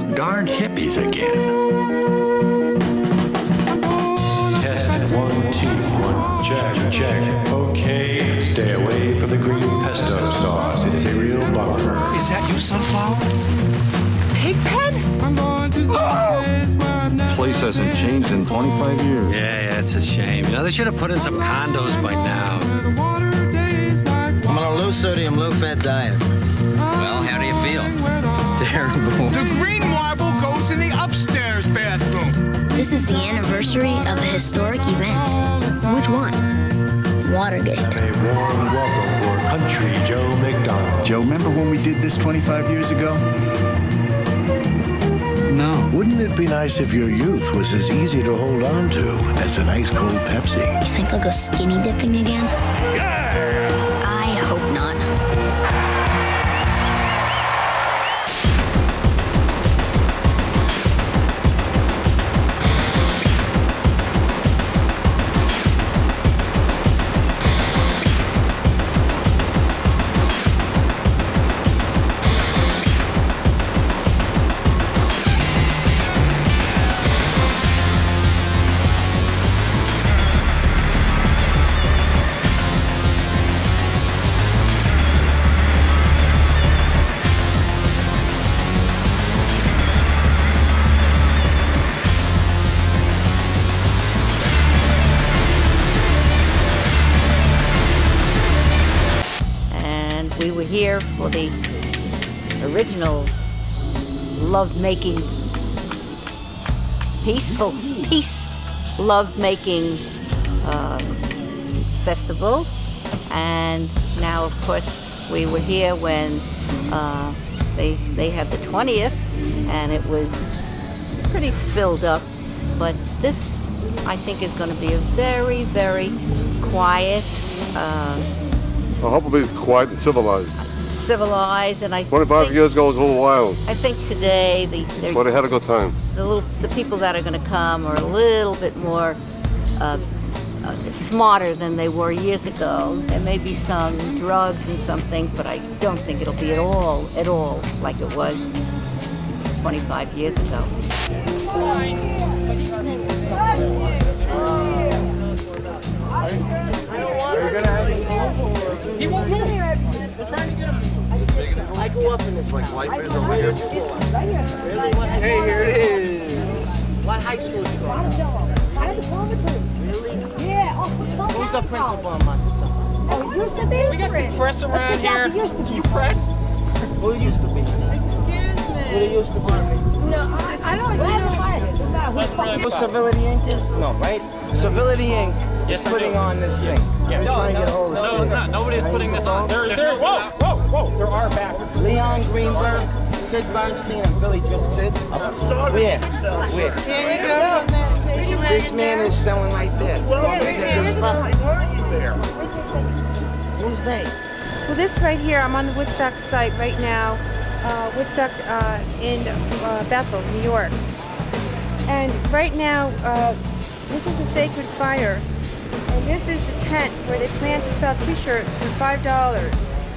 those darn hippies again. Test 1, 2, 1, check. Okay, stay away from the green pesto sauce. It is a real bummer. Is that you, Sunflower? Pigpen? Place hasn't changed in 25 years. Yeah, it's a shame. You know, they should have put in some condos by now. I'm on a low-sodium, low-fat diet. Well, how do you feel? Terrible. The green marble goes in the upstairs bathroom. This is the anniversary of a historic event. Which one? Watergate. A warm welcome for Country Joe McDonald. Joe, remember when we did this 25 years ago? No. Wouldn't it be nice if your youth was as easy to hold on to as an ice cold Pepsi? You think I'll go skinny dipping again? Yeah! I hope not. We were here for the original love-making, peace love-making festival. And now, of course, we were here when they had the 20th, and it was pretty filled up. But this, I think, is going to be a very, very quiet. Hopefully it's quiet and civilized. And I 25 years ago was a little wild. I think today but they had a good time. The people that are going to come are a little bit more smarter than they were years ago. There may be some drugs and some things, but I don't think it'll be at all like it was 25 years ago. He won't move. We're trying to get him. I grew up in this like life is over here. Hey, here it is. What high school did you go to? Really? Yeah. Who's the principal on Mudstock? Oh, it used to be. We got some press around here. You press? Who it used to be? Excuse me. Who it used to be? No, I don't know. Civility Inc. is? No, right? Civility Inc. is putting on this thing. Yes. Trying to get a hold of it's not. Nobody is putting this on. Whoa! There are backers. Leon Greenberg, Sid Bernstein, and Billy Sid. I'm sorry. Where? Here you go. This man is selling right there. Who's they? Well, this right here, I'm on the Woodstock site right now. Woodstock in Bethel, New York. And right now, this is the Sacred Fire. And this is the tent where they plan to sell t-shirts for $5.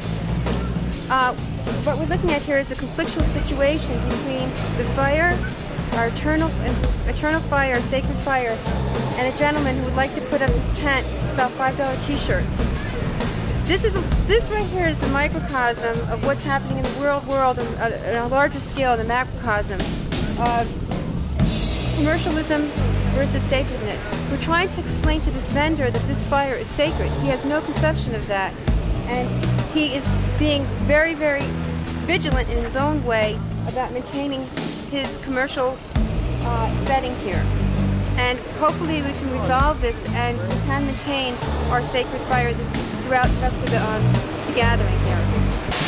What we're looking at here is a conflictual situation between the fire, our eternal fire, sacred fire, and a gentleman who would like to put up his tent to sell $5 t-shirts. This right here is the microcosm of what's happening in the world on a larger scale, the macrocosm of commercialism versus sacredness. We're trying to explain to this vendor that this fire is sacred. He has no conception of that, and he is being very, very vigilant in his own way about maintaining his commercial setting here. And hopefully we can resolve this and we can maintain our sacred fire throughout the rest of the gathering here.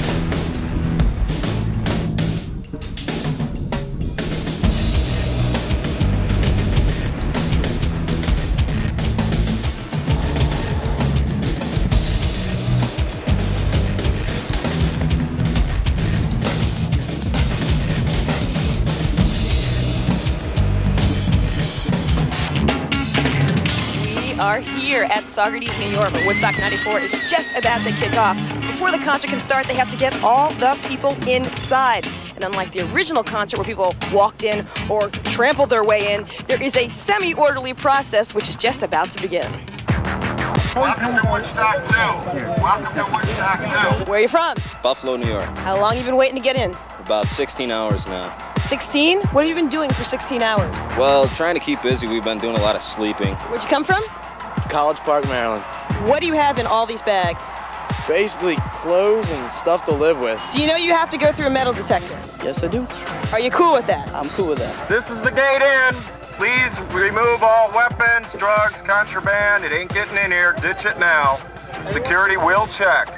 Are here at Saugerties, New York, where Woodstock 94 is just about to kick off. Before the concert can start, they have to get all the people inside. And unlike the original concert where people walked in or trampled their way in, there is a semi-orderly process which is just about to begin. Welcome to Woodstock 2. Welcome to Woodstock 2. Where are you from? Buffalo, New York. How long have you been waiting to get in? About 16 hours now. 16? What have you been doing for 16 hours? Well, trying to keep busy. We've been doing a lot of sleeping. Where'd you come from? College Park, Maryland. What do you have in all these bags? Basically clothes and stuff to live with. Do you know you have to go through a metal detector? Yes, I do. Are you cool with that? I'm cool with that. This is the gate in. Please remove all weapons, drugs, contraband. It ain't getting in here. Ditch it now. Security will check.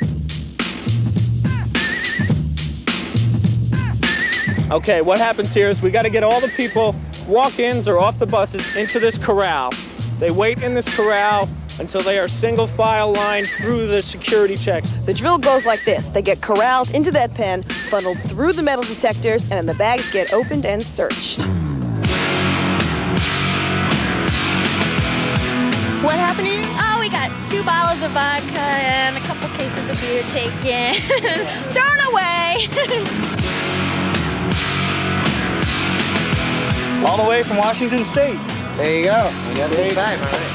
Okay, what happens here is we got to get all the people, walk-ins or off the buses, into this corral. They wait in this corral until they are single file line through the security checks. The drill goes like this. They get corralled into that pen, funneled through the metal detectors, and then the bags get opened and searched. What happened here? Oh, we got 2 bottles of vodka and a couple cases of beer taken. Thrown away. All the way from Washington State. There you go. We got a big time, all right.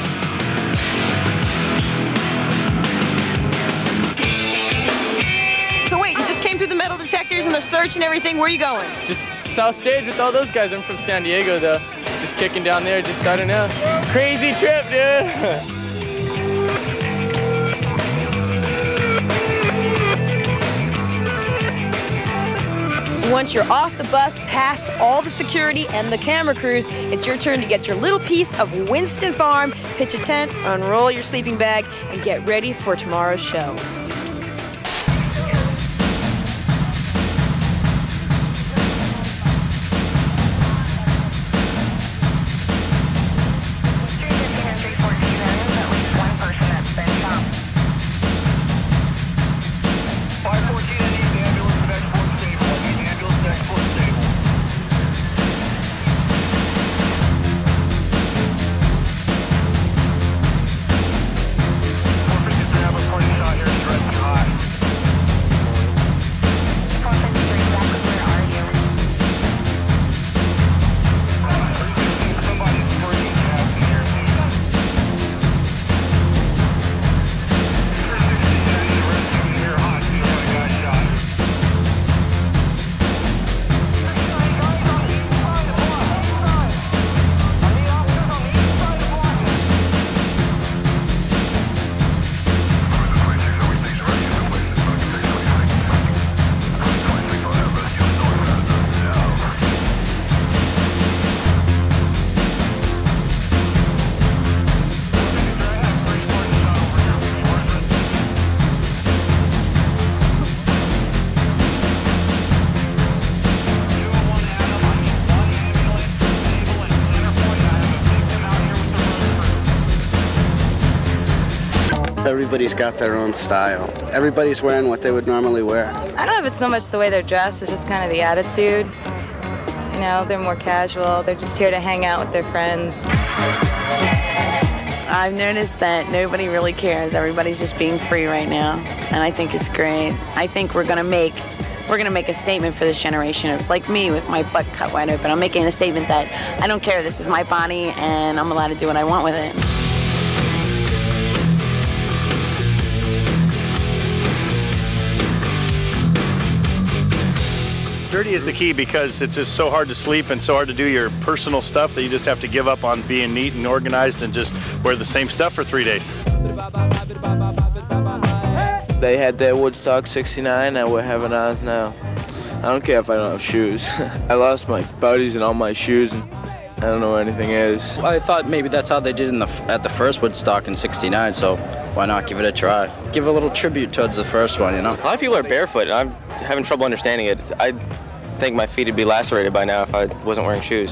So wait, you just came through the metal detectors and the search and everything. Where are you going? Just South Stage with all those guys. I'm from San Diego, though. Just kicking down there, just, I don't know. Crazy trip, dude. So once you're off the bus, past all the security and the camera crews, it's your turn to get your little piece of Winston Farm, pitch a tent, unroll your sleeping bag, and get ready for tomorrow's show. Everybody's got their own style. Everybody's wearing what they would normally wear. I don't know if it's so much the way they're dressed, it's just kind of the attitude. You know, they're more casual. They're just here to hang out with their friends. I've noticed that nobody really cares. Everybody's just being free right now, and I think it's great. I think we're gonna make a statement for this generation. It's like me with my butt cut wide open. I'm making a statement that I don't care. This is my body, and I'm allowed to do what I want with it. Dirty is the key because it's just so hard to sleep and so hard to do your personal stuff that you just have to give up on being neat and organized and just wear the same stuff for 3 days. They had their Woodstock 69 and we're having ours now. I don't care if I don't have shoes. I lost my buddies and all my shoes and I don't know where anything is. I thought maybe that's how they did at the first Woodstock in '69, so why not give it a try? Give a little tribute towards the first one, you know? A lot of people are barefoot, and I'm having trouble understanding it. I think my feet would be lacerated by now if I wasn't wearing shoes.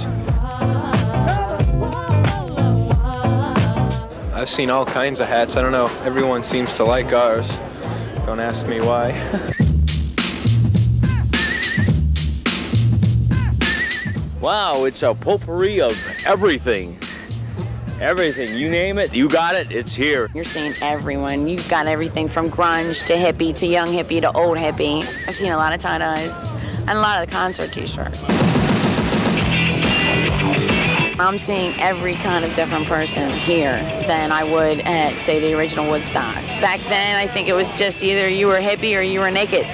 I've seen all kinds of hats. I don't know. Everyone seems to like ours. Don't ask me why. Wow, it's a potpourri of everything. Everything, you name it, you got it, it's here. You're seeing everyone. You've got everything from grunge to hippie to young hippie to old hippie. I've seen a lot of tie-dyes. and a lot of the concert t-shirts. I'm seeing every kind of different person here than I would at, say, the original Woodstock. Back then, I think it was just either you were hippie or you were naked.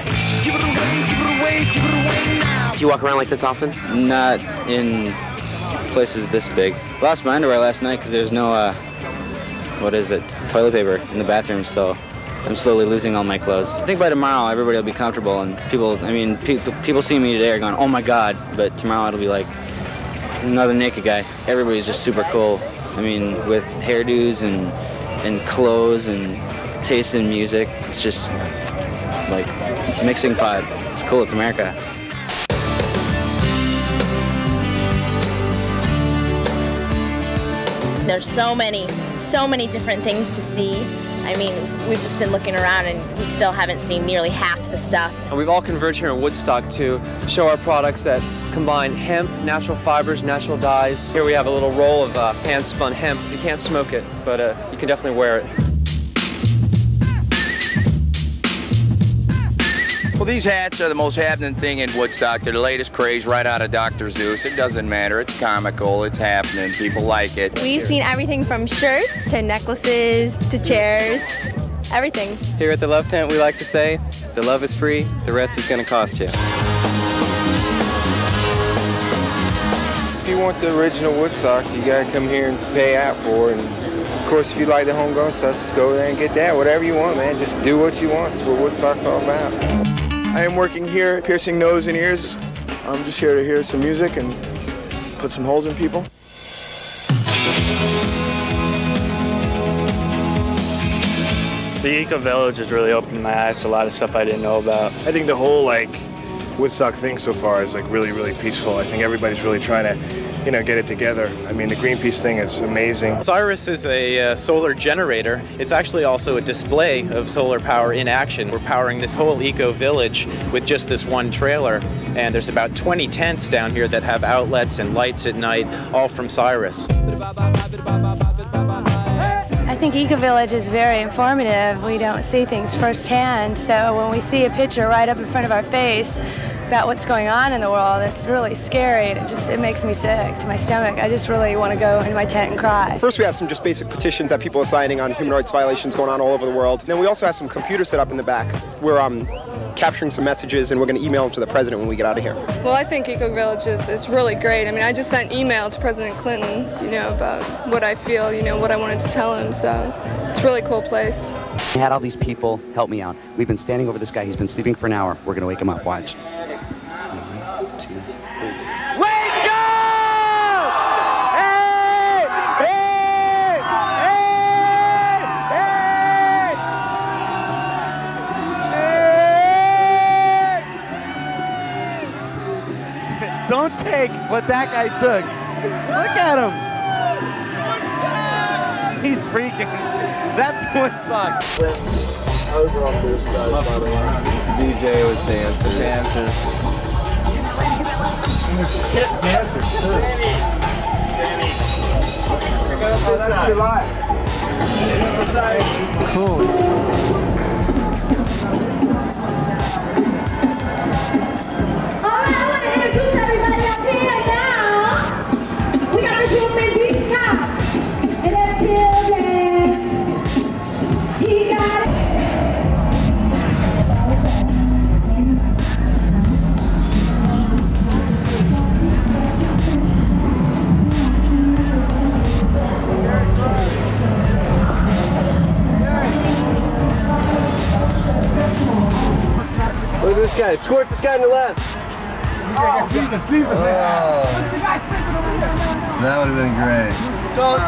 Do you walk around like this often? Not in places this big. Lost my underwear last night because there's no, toilet paper in the bathroom, so I'm slowly losing all my clothes. I think by tomorrow everybody will be comfortable, and people see me today are going, oh my God, but tomorrow it'll be like another naked guy. Everybody's just super cool. I mean, with hairdos and clothes and taste in music, it's just like mixing pot. It's cool, it's America. There's so many different things to see. I mean, we've just been looking around and we still haven't seen nearly half the stuff. And we've all converged here in Woodstock to show our products that combine hemp, natural fibers, natural dyes. Here we have a little roll of hand-spun hemp. You can't smoke it, but you can definitely wear it. Well, these hats are the most happening thing in Woodstock. They're the latest craze right out of Dr. Zeus. It doesn't matter. It's comical. It's happening. People like it. We've seen everything from shirts to necklaces to chairs, everything. Here at the Love Tent, we like to say, the love is free, the rest is going to cost you. If you want the original Woodstock, you got to come here and pay out for it. And of course, if you like the homegrown stuff, just go there and get that. Whatever you want, man. Just do what you want. It's what Woodstock's all about. I am working here, piercing nose and ears. I'm just here to hear some music and put some holes in people. The Eco Village has really opened my eyes to a lot of stuff I didn't know about. I think the whole Woodstock thing so far is really, really peaceful. I think everybody's really trying to, get it together. I mean, the Greenpeace thing is amazing. Cyrus is a solar generator. It's actually also a display of solar power in action. We're powering this whole eco village with just this one trailer, and there's about 20 tents down here that have outlets and lights at night, all from Cyrus. I think Eco Village is very informative. We don't see things firsthand, so when we see a picture right up in front of our face about what's going on in the world, it's really scary. It makes me sick to my stomach. I just really want to go in my tent and cry. First, we have some just basic petitions that people are signing on human rights violations going on all over the world. Then we also have some computers set up in the back. We're capturing some messages, and we're going to email them to the president when we get out of here. Well, I think Eco Village is really great. I mean, I just sent an email to President Clinton, about what I feel, what I wanted to tell him. So it's a really cool place. We had all these people help me out. We've been standing over this guy. He's been sleeping for an hour. We're going to wake him up. Watch. 1, 2, 3. Wake up! Hey! Hey! Hey! Hey! Don't take what that guy took. Look at him. He's freaking. That's Woodstock. Over on this side, by the way. It's a DJ with dancers. Shit, dancers, too. Oh, that's too light. Cool. All right, I want to introduce everybody up here now. We got this human being now. And that's children. He got it. Look at this guy. Squirt this guy on the left. Oh, leave us. Look at the guy sleeping over there, man. That would have been great. Don't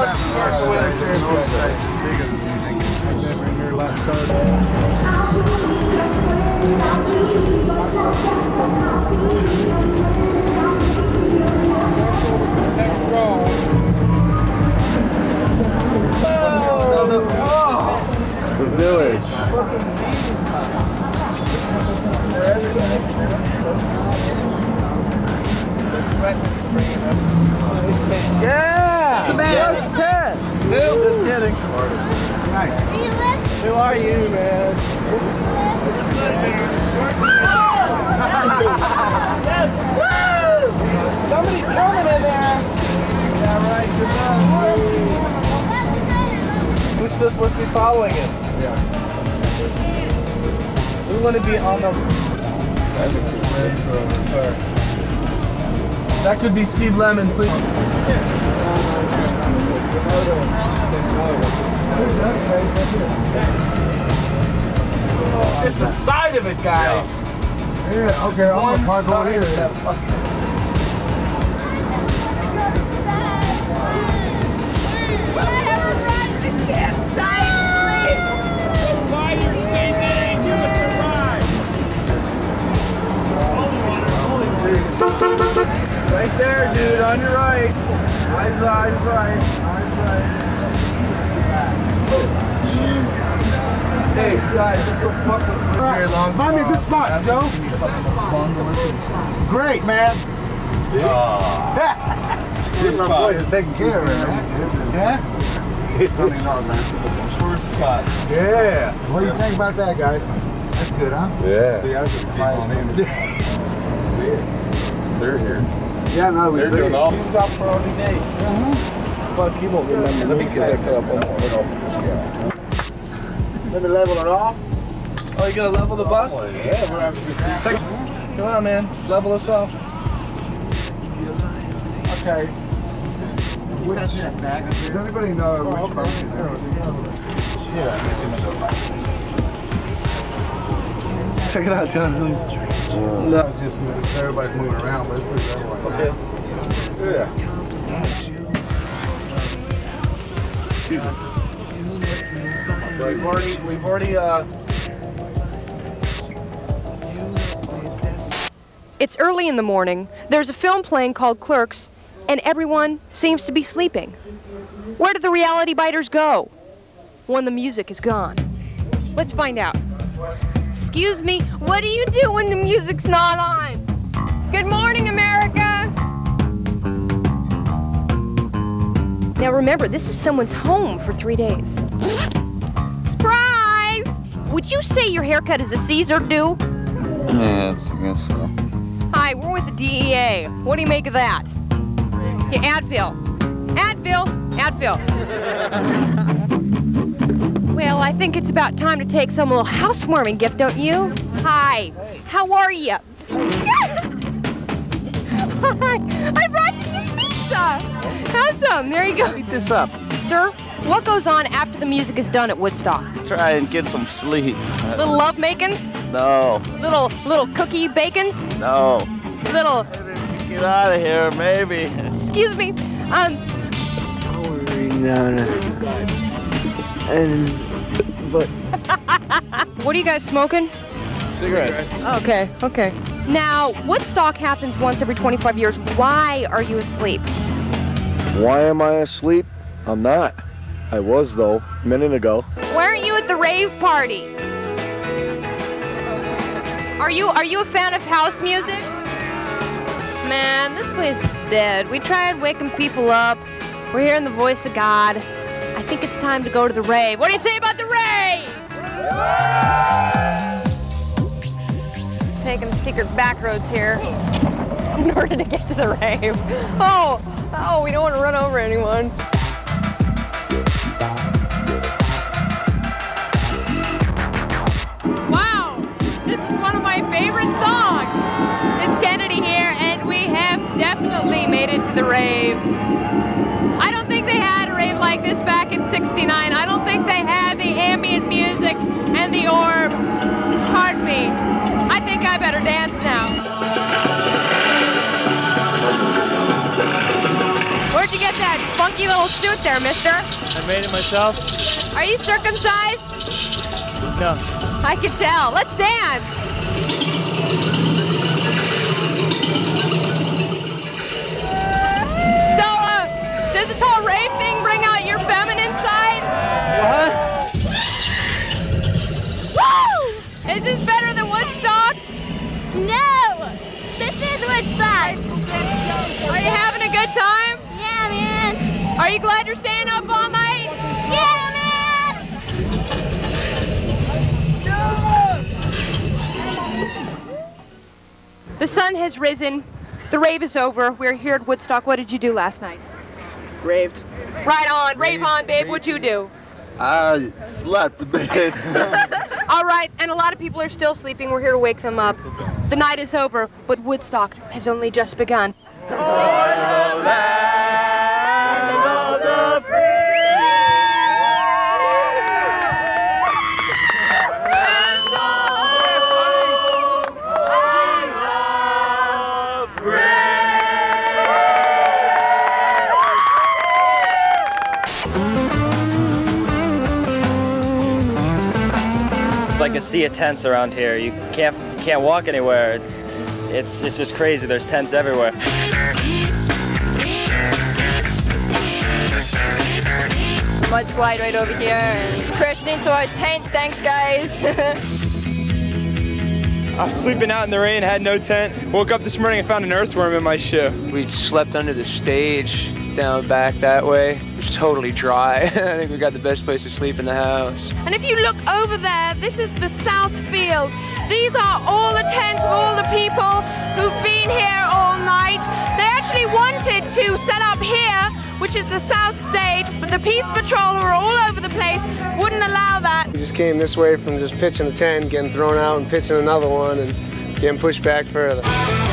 The village. Yeah! It's the band. It's the tent. Just kidding. Who are you, man? Yes! Woo! Somebody's coming in there. Yeah, right. Good luck. Who's still supposed to be following him? Yeah. We want to be on the. That could be Steve Lemon, please. It's just the side of it, guys. Yeah, okay, I'm gonna park over here. Right there, dude, on your right. Eyes right. Hey, guys, let's go fuck with very long. Find me a good spot, Joe. Great, man. These my boys are taking care of it, man. Yeah? First spot. Yeah. What do you think about that, guys? That's good, huh? Yeah. See, I was just They're here. Yeah, no, we see. He was out for every day. Fuck, he won't remember me because I put up on Let me level it off. Oh, you gonna level the bus? Yeah, we're having to see. Come on, man. Level us off. Okay. Does anybody know which bus is it? Yeah. Check it out, Jonathan. No. It's just everybody's moving around, but it's pretty everywhere. Okay. Yeah. We've already It's early in the morning. There's a film playing called Clerks, and everyone seems to be sleeping. Where did the reality biters go when the music is gone? Let's find out. Excuse me, what do you do when the music's not on? Good morning, America! Now remember, this is someone's home for 3 days. Surprise! Would you say your haircut is a Caesar do? Yes, I guess so. Hi, we're with the DEA. What do you make of that? Yeah, Advil. Well, I think it's about time to take some little housewarming gift, don't you? Hi, how are you? Hi, I brought you some pizza. Have some, there you go. Eat this up. Sir, what goes on after the music is done at Woodstock? Try and get some sleep. Little love making? No. Little cookie bacon? No. Little... Get out of here, maybe. Excuse me, But... What are you guys smoking? Cigarettes. Okay. Now, Woodstock happens once every 25 years. Why are you asleep? Why am I asleep? I'm not. I was, though, a minute ago. Why aren't you at the rave party? Are you a fan of house music? Man, this place is dead. We tried waking people up. We're hearing the voice of God. I think it's time to go to the rave. What do you say about the rave? Taking secret back roads here in order to get to the rave. Oh, we don't want to run over anyone. Wow, this is one of my favorite songs. It's Kennedy here, and we have definitely made it to the rave. I don't think they had a rave like this back in '69. I don't think they had the ambient music and the orb. Pardon me. I think I better dance now. Where'd you get that funky little suit there, mister? I made it myself. Are you circumcised? No. I can tell. Let's dance. So, does this whole rave thing bring out your feminine side? What? Woo! Is this better than Woodstock? No! This is Woodstock! Are you having a good time? Yeah, man! Are you glad you're staying up all night? Yeah, man! No! The sun has risen. The rave is over. We're here at Woodstock. What did you do last night? Raved. Right on. Rave on, babe. What'd you do? I slept a bit. All right, and a lot of people are still sleeping. We're here to wake them up. The night is over, but Woodstock has only just begun. Like a sea of tents around here. You can't walk anywhere. It's just crazy. There's tents everywhere. Mudslide right over here and crashed into our tent. Thanks, guys. I was sleeping out in the rain, had no tent. Woke up this morning and found an earthworm in my shoe. We slept under the stage down back that way. It was totally dry. I think we got the best place to sleep in the house. And if you look over there, this is the South Field. These are all the tents of all the people who've been here all night. They actually wanted to set up here, which is the South Stage, but the Peace Patrol, who are all over the place, wouldn't allow that. We just came this way from just pitching a tent, getting thrown out and pitching another one and getting pushed back further.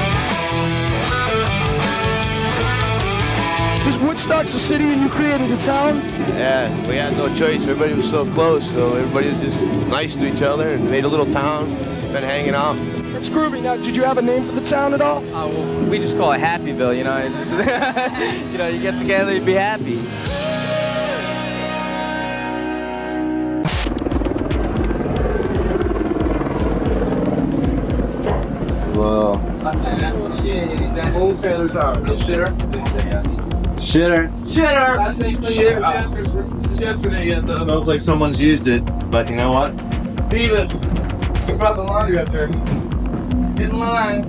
This Woodstock's a city and you created a town? Yeah, we had no choice. Everybody was so close, so everybody was just nice to each other and made a little town, been hanging out. That's groovy. Now, did you have a name for the town at all? Well, we just call it Happyville, you know. It's just, you know, you get together, you be happy. Whoa. Old sailors out. Shitter? Shitter. Shitter! Shitter. Smells like someone's used it, but you know what? Beavis. You brought the laundry up there. Get in line.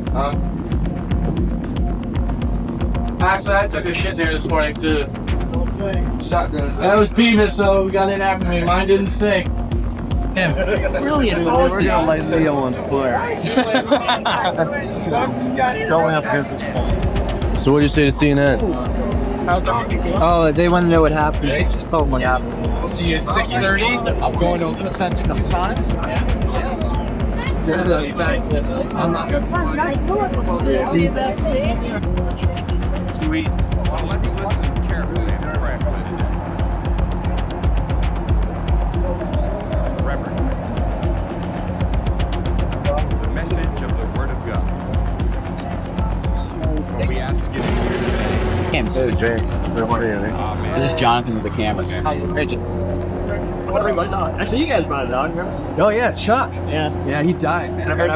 Actually, I took a shit there this morning too. Shotgun. That was Beavis, so we got in after me. Mine didn't stink. Brilliant. We're gonna light Leo on fire. Going up against this pole. So what did you say to CNN? Oh, they want to know what happened. Just told them what happened. See you at 6:30. I'm going over the fence a couple times. I'm not going The message of the Word of God. We ask you This is Jonathan with the camera. Actually, you guys brought it on, remember? Oh yeah, Chuck. Yeah. Yeah, he died.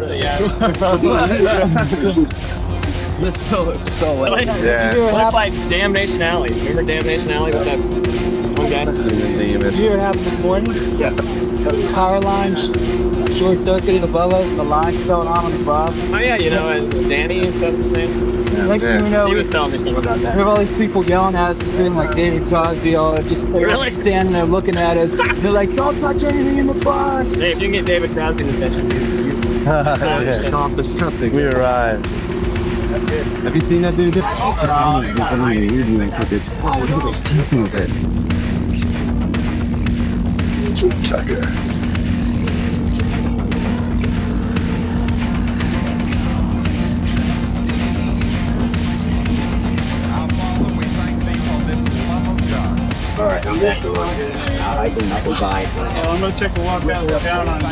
That's so late. Yeah. Looks like Damnation Alley. Remember Damnation Alley with that one guy? Did you hear what happened this morning? Yeah. The power lines short-circuited above us. The line fell on the bus. Oh yeah, you know, and Danny and stuff's name. Next thing we know, he was telling me something about that. we have all these people yelling at us, feeling like David Crosby, all just Really? standing there looking at us. They're like, "Don't touch anything in the bus." Hey, if you can get David Crosby in the picture, Accomplished something. we arrived. That's good. Have you seen that dude? Oh, look at those teeth in it. Chucker. Alright, I'm next to one. I can design. I'm gonna take a walk down on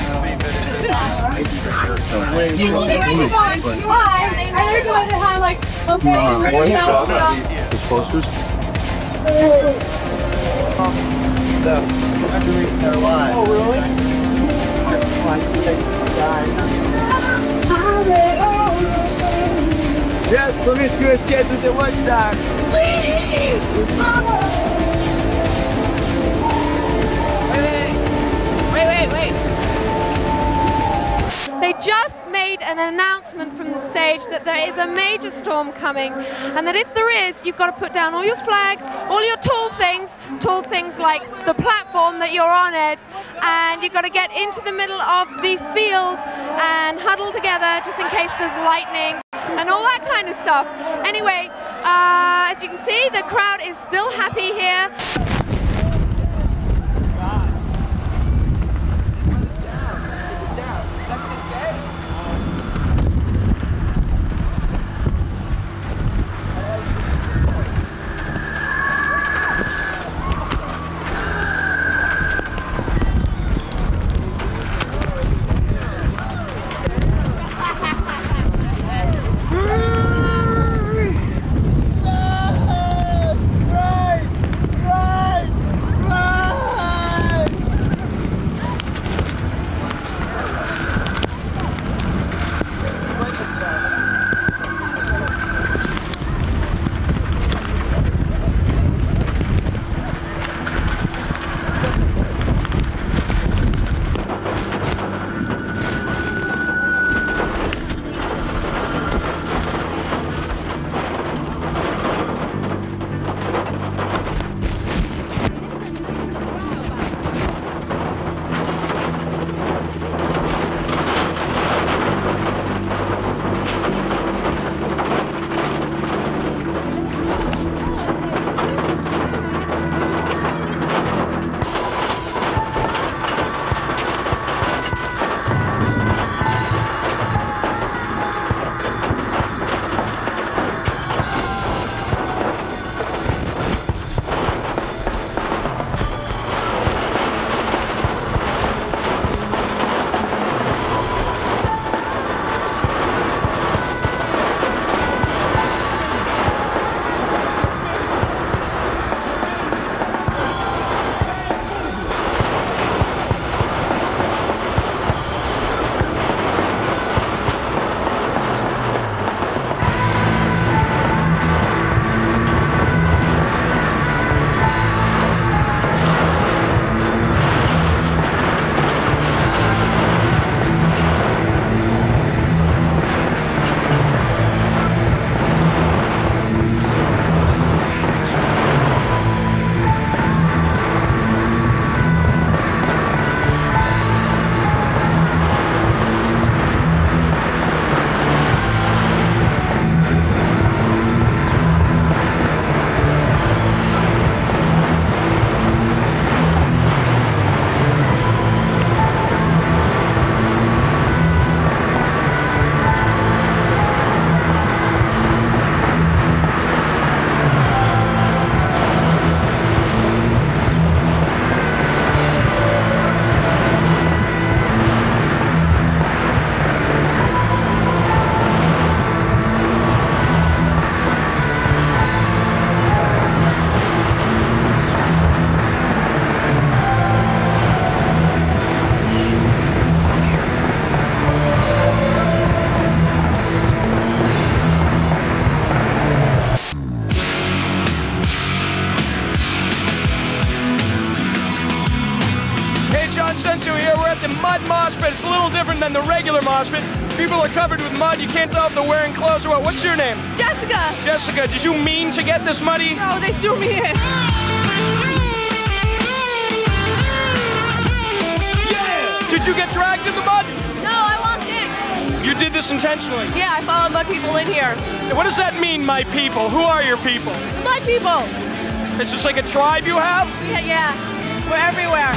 Those posters? Graduating their lives. Oh, really? Yes, promiscuous kisses at Woodstock. Wait. They just made an announcement from the stage that there is a major storm coming, and that if there is, you've got to put down all your flags, all your tall things like the platform that you're on it, and you've got to get into the middle of the field and huddle together just in case there's lightning. and all that kind of stuff. Anyway, as you can see, the crowd is still happy here. The mud mosh pit. It's a little different than the regular mosh pit. People are covered with mud. You can't tell if they're wearing clothes or what. What's your name? Jessica. Jessica, did you mean to get this muddy? No, they threw me in. Yeah! Did you get dragged in the mud? No, I walked in. You did this intentionally? Yeah, I followed mud people in here. What does that mean, my people? Who are your people? The mud people. It's just like a tribe you have? Yeah. We're everywhere.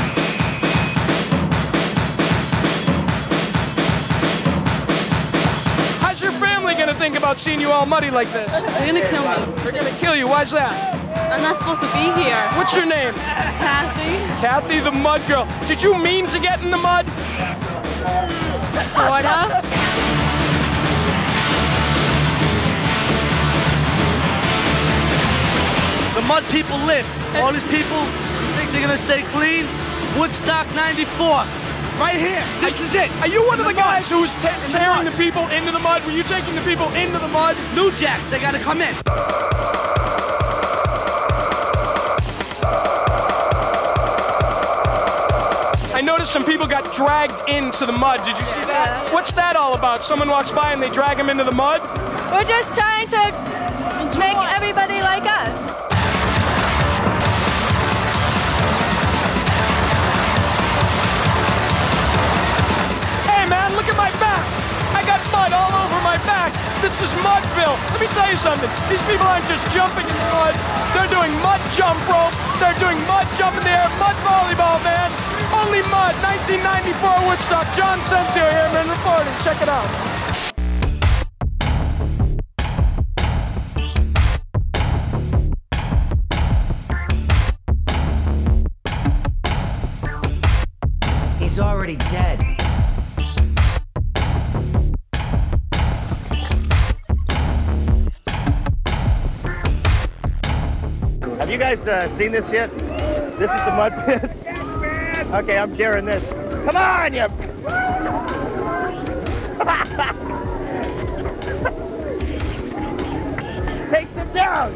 How's your family gonna think about seeing you all muddy like this? They're gonna kill me. They're gonna kill you. Why's that? I'm not supposed to be here. What's your name? Kathy. Kathy the mud girl. Did you mean to get in the mud? Sorta. The mud people live. All these people think they're gonna stay clean. Woodstock 94. Right here. This is it. Are you one of the guys who was tearing the people into the mud? Were you taking the people into the mud? New Jacks, they gotta come in. I noticed some people got dragged into the mud. Did you see that? Yeah. What's that all about? Someone walks by and they drag them into the mud? We're just trying to make everybody like us. Hey man, look at my back! I got mud all over my back! This is Mudville. Let me tell you something. These people aren't just jumping in the mud. They're doing mud jump rope. They're doing mud jump in the air. Mud volleyball, man. Only mud. 1994 Woodstock. John Sensio here, man, reporting. Check it out. He's already dead. Have you guys seen this yet? This is the mud pit. Okay, I'm sharing this. Come on, you! Take them down!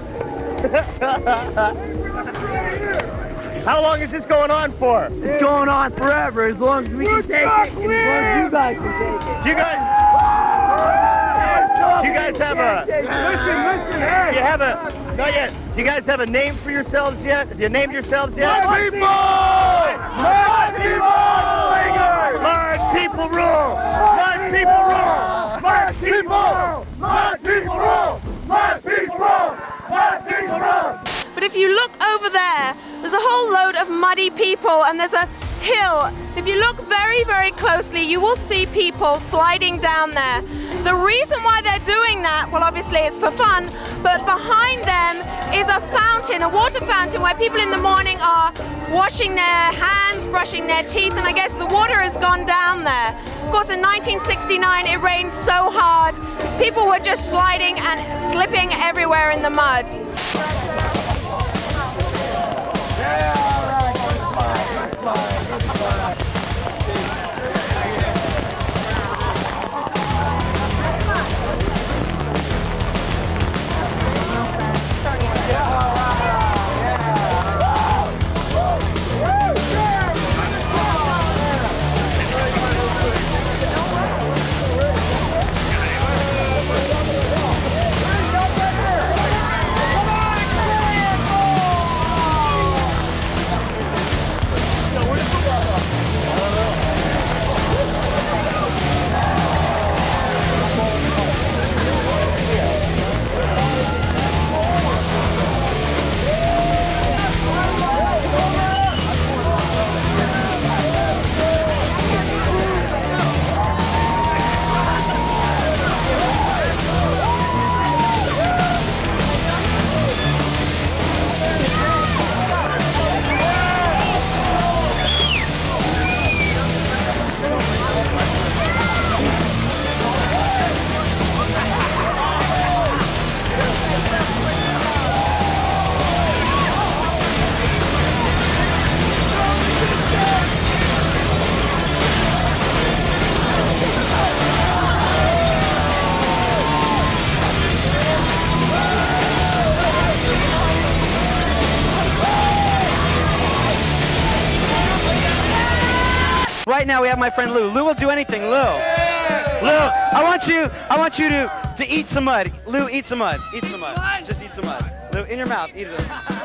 How long is this going on for? It's going on forever, as long as we can take it, and as long as you guys can take it. Do you guys have a... Listen, hey! Do you have a... Not yet. Do you guys have a name for yourselves yet? Have you named yourselves yet? Mud people! Mud people! Mud people rule! Mud people rule! Mud people! Mud people rule! Mud people rule! Mud people rule! But if you look over there, there's a whole load of muddy people and there's a hill. If you look very, very closely, you will see people sliding down there. The reason why they're doing that, well, obviously it's for fun, but behind them is a fountain, a water fountain, where people in the morning are washing their hands, brushing their teeth, and I guess the water has gone down there. Of course, in 1969, it rained so hard, people were just sliding and slipping everywhere in the mud. Right now we have my friend Lou. Lou will do anything. Lou. Lou, I want you to eat some mud. Lou, eat some mud. Eat some mud. Just eat some mud. Lou, in your mouth. Eat it.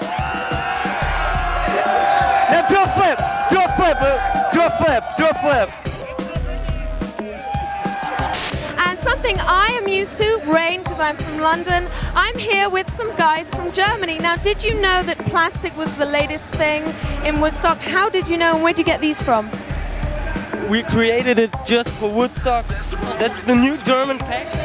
Now do a flip. Do a flip, Lou. Do a flip. Do a flip. And something I am used to, rain, because I'm from London, I'm here with some guys from Germany. Now, did you know that plastic was the latest thing in Woodstock? How did you know, and where did you get these from? We created it just for Woodstock. That's the new German fashion.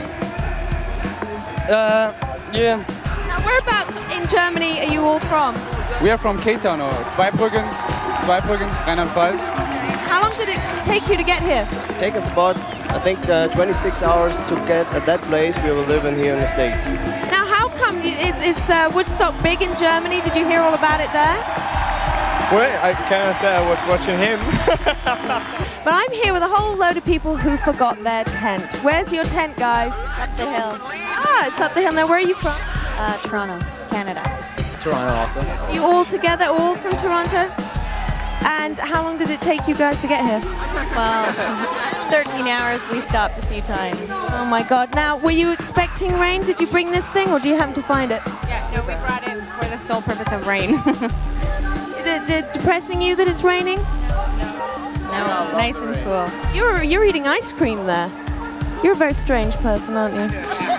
Yeah. Now, whereabouts in Germany are you all from? We are from K-Town, or Zweibrücken, Rheinland-Pfalz. How long did it take you to get here? Take us about, I think, 26 hours to get at that place we were living here in the States. Now, how come, is Woodstock big in Germany? Did you hear all about it there? Well, I can't say I was watching him. But I'm here with a whole load of people who forgot their tent. Where's your tent, guys? Up the hill. Ah, it's up the hill. Now, where are you from? Toronto, Canada. Toronto also. You all together, all from Toronto? And how long did it take you guys to get here? Well, 13 hours. We stopped a few times. Oh my God. Now, were you expecting rain? Did you bring this thing, or do you happen to find it? Yeah, no, we brought it for the sole purpose of rain. Is it depressing you that it's raining? No, nice and cool. You're eating ice cream there. You're a very strange person, aren't you?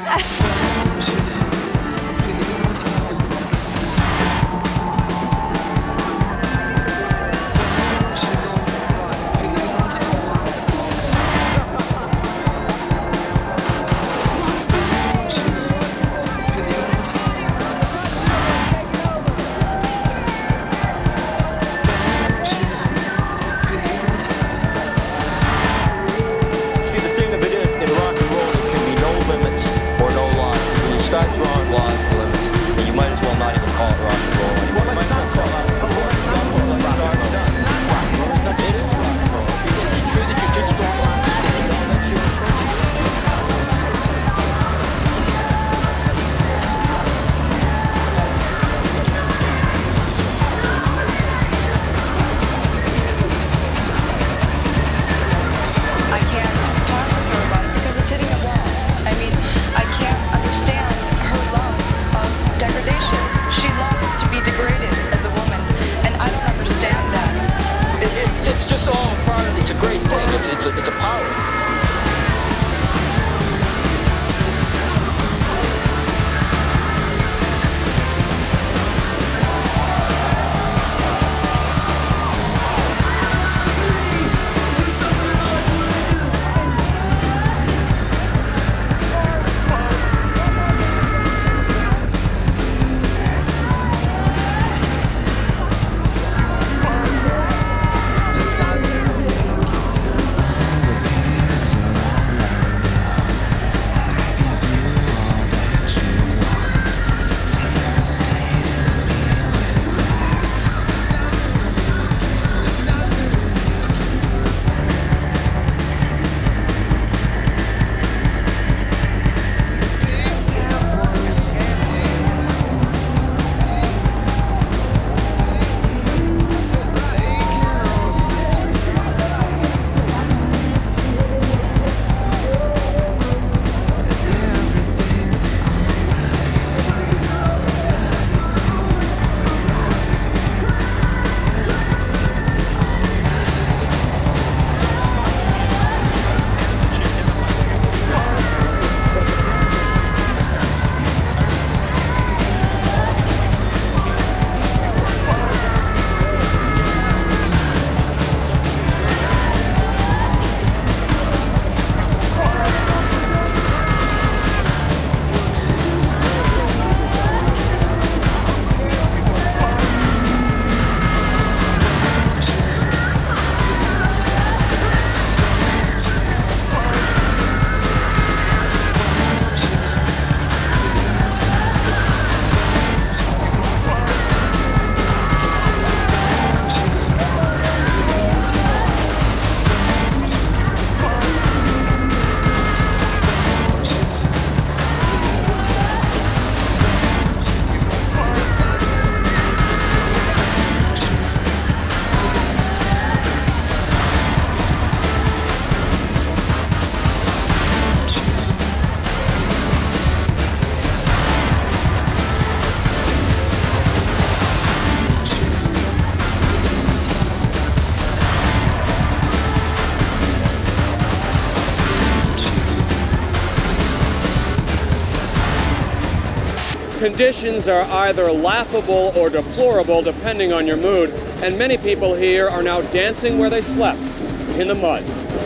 Conditions are either laughable or deplorable depending on your mood, and many people here are now dancing where they slept, in the mud.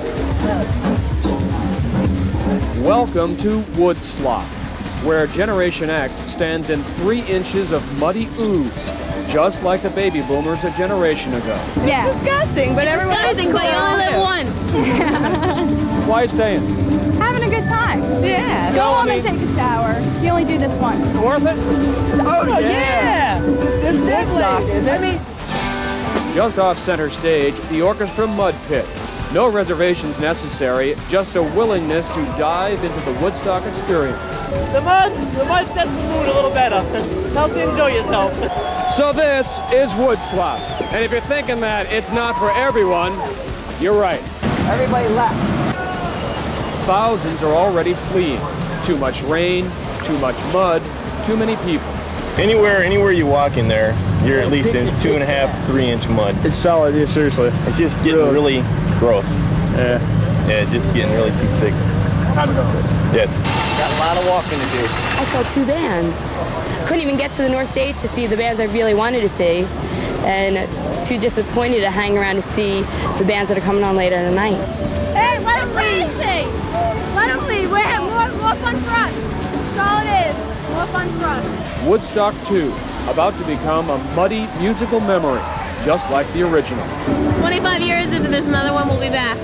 Welcome to Woodstock, where Generation X stands in 3 inches of muddy ooze, just like the baby boomers a generation ago. Yeah. It's disgusting, but everyone disgusting, but you only live once. Why are you staying? Having a good time. Yeah. Go home and take a shower. You only do this once. Worth it? Oh, yeah. This definitely. Just off center stage, the orchestra mud pit. No reservations necessary, just a willingness to dive into the Woodstock experience. The mud sets the mood a little better. Helps you enjoy yourself. So this is Woodstock, and if you're thinking that it's not for everyone, you're right. Everybody left. Thousands are already fleeing. Too much rain, too much mud, too many people. Anywhere you walk in there, you're at least in 2.5, 3 inch mud. It's solid, yeah, seriously. It's just getting really gross. Yeah. Yeah, just getting really too sick. How'd it go? Yes. Got a lot of walking to do. I saw 2 bands. Couldn't even get to the North Stage to see the bands I really wanted to see, and too disappointed to hang around to see the bands that are coming on later tonight. Hey, let them lead! Let them lead. We have more fun for us. That's all it is. More fun for us. Woodstock 2, about to become a muddy musical memory, just like the original. 25 years, if there's another one, we'll be back.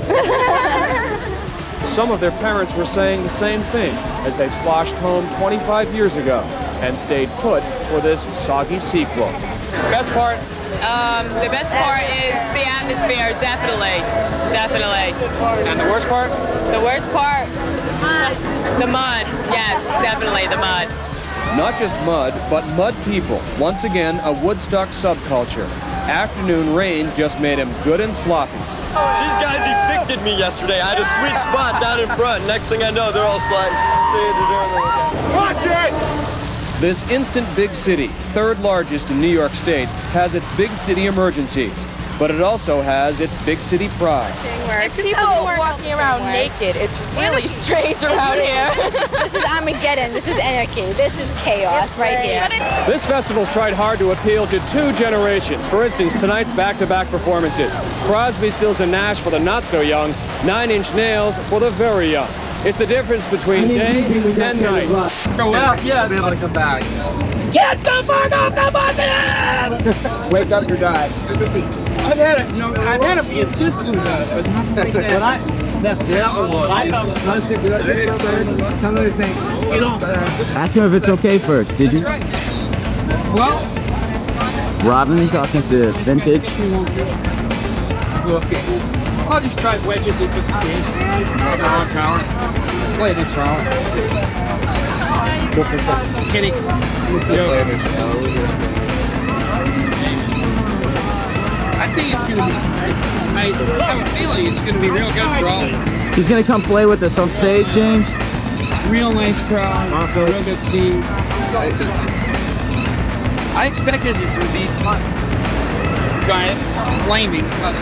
Some of their parents were saying the same thing as they sloshed home 25 years ago and stayed put for this soggy sequel. Best part? The best part is the atmosphere, definitely. Definitely. And the worst part? The worst part? The mud. Yes, definitely the mud. Not just mud, but mud people. Once again, a Woodstock subculture. Afternoon rain just made him good and sloppy. These guys evicted me yesterday. I had a sweet spot down in front. Next thing I know, they're all saying Watch it! This instant big city, 3rd largest in New York State, has its big city emergencies, but it also has its big city pride. Where people walking around naked. It's really strange around here. This is Armageddon. This is anarchy. This is chaos right here. This festival's tried hard to appeal to 2 generations. For instance, tonight's back-to-back performances. Crosby, Stills, and Nash for the not-so-young, 9 Inch Nails for the very young. It's the difference between day and night. Go out, yeah. Be able to come back. Get the fuck off the buses! Wake up or die. I've had it be insistent about it, but not like that. That's the somebody saying, you know. Ask him if it's okay first, did you? That's right. Well, Robin talking to Vintage. Okay. I'll just drive wedges into the stage. On power. Play the trial. Kidding. I think it's going to be, I have a feeling it's going to be real good for all of us. He's going to come play with us on stage, James? Real nice crowd, real good scene. I expected it to be flaming.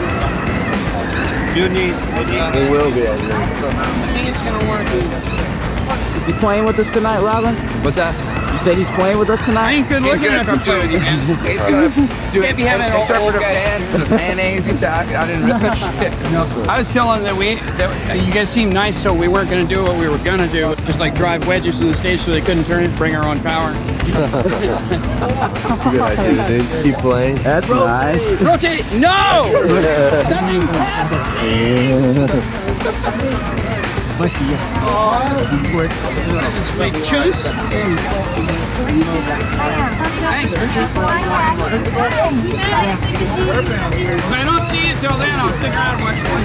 It will be, I think it's going to work. Is he playing with us tonight, Robin? What's that? You said he's playing with us tonight? I ain't good looking enough to play with you, man. He's going to do interpretive dance and the mayonnaise. He said, I didn't understand. I was telling them that you guys seemed nice, so we weren't going to do what we were going to do. Just like drive wedges to the stage so they couldn't turn it, bring our own power. That's a good idea, dude. Just keep playing. That's nice. Rotate! No! Nothing's happening. Choose. Thanks, man. If I don't see you till then, I'll stick around and watch for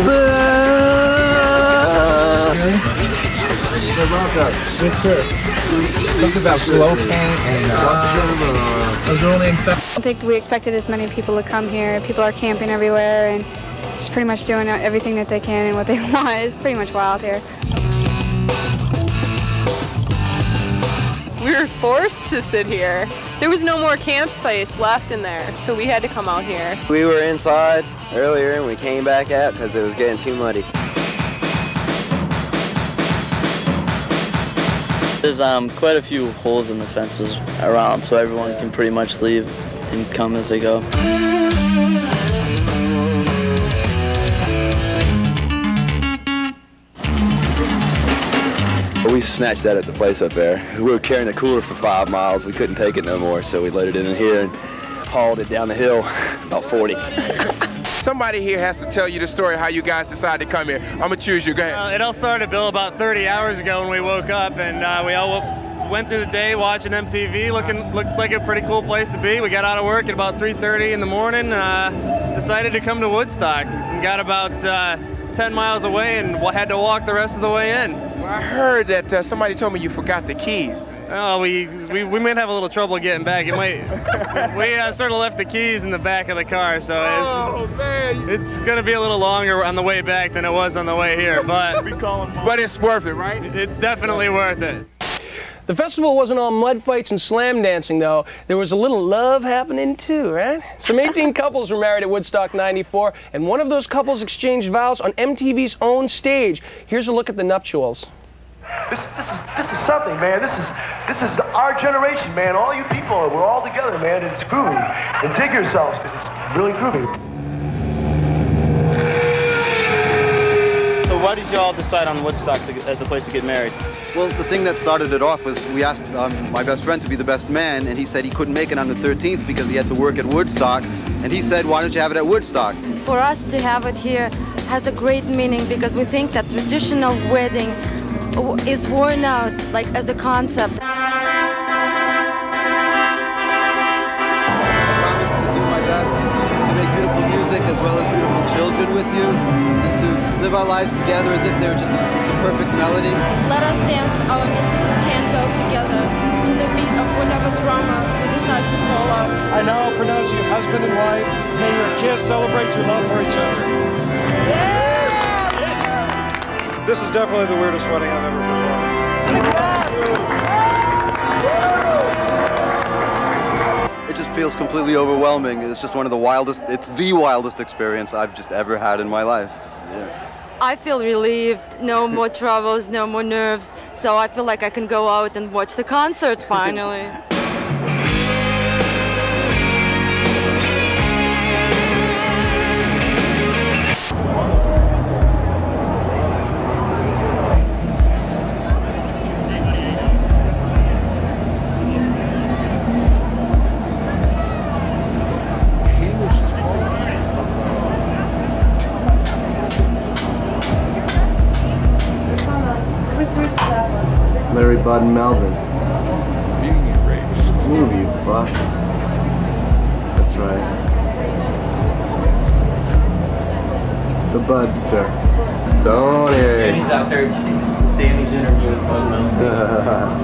Yes, sir. Something about glow paint and I don't think we expected as many people to come here. People are camping everywhere and just pretty much doing everything that they can and what they want. It's pretty much wild here. We were forced to sit here. There was no more camp space left in there, so we had to come out here. We were inside earlier and we came back out because it was getting too muddy. There's quite a few holes in the fences around, so everyone can pretty much leave and come as they go. We snatched that at the place up there. We were carrying the cooler for 5 miles. We couldn't take it no more, so we loaded it in here and hauled it down the hill, about 40. Somebody here has to tell you the story of how you guys decided to come here. I'm gonna choose you. Go ahead. It all started, Bill, about 30 hours ago when we woke up, and we all went through the day watching MTV. Looked like a pretty cool place to be. We got out of work at about 3:30 in the morning. Decided to come to Woodstock. And got about 10 miles away and had to walk the rest of the way in. I heard that somebody told me you forgot the keys. Oh, we might have a little trouble getting back. It might. We sort of left the keys in the back of the car, so it's gonna be a little longer on the way back than it was on the way here. But it's worth it, right? It's definitely worth it. The festival wasn't all mud fights and slam dancing, though. There was a little love happening, too, right? Some 18 couples were married at Woodstock 94, and one of those couples exchanged vows on MTV's own stage. Here's a look at the nuptials. This is something, man. This is our generation, man. All you people, we're all together, man. It's groovy. And dig yourselves, because it's really groovy. So why did y'all decide on Woodstock as the place to get married? Well, the thing that started it off was we asked my best friend to be the best man, and he said he couldn't make it on the 13th because he had to work at Woodstock. And he said, why don't you have it at Woodstock? For us to have it here has a great meaning because we think that traditional wedding is worn out, like as a concept. I promise to do my best to make beautiful music as well as beautiful children with you, and to live our lives together as if they're just, it's a perfect melody. Let us dance our mystical tango together to the beat of whatever drummer we decide to follow. I now pronounce you husband and wife. May your kiss celebrate your love for each other. This is definitely the weirdest wedding I've ever performed. It just feels completely overwhelming. It's just one of the wildest, it's the wildest experience I've just ever had in my life. Yeah. I feel relieved, no more troubles, no more nerves, so I feel like I can go out and watch the concert finally. Larry Bud and Melvin. Move, you fuck. That's right. The Budster. Tony. Danny's out there. Danny's interviewing Bud Melvin.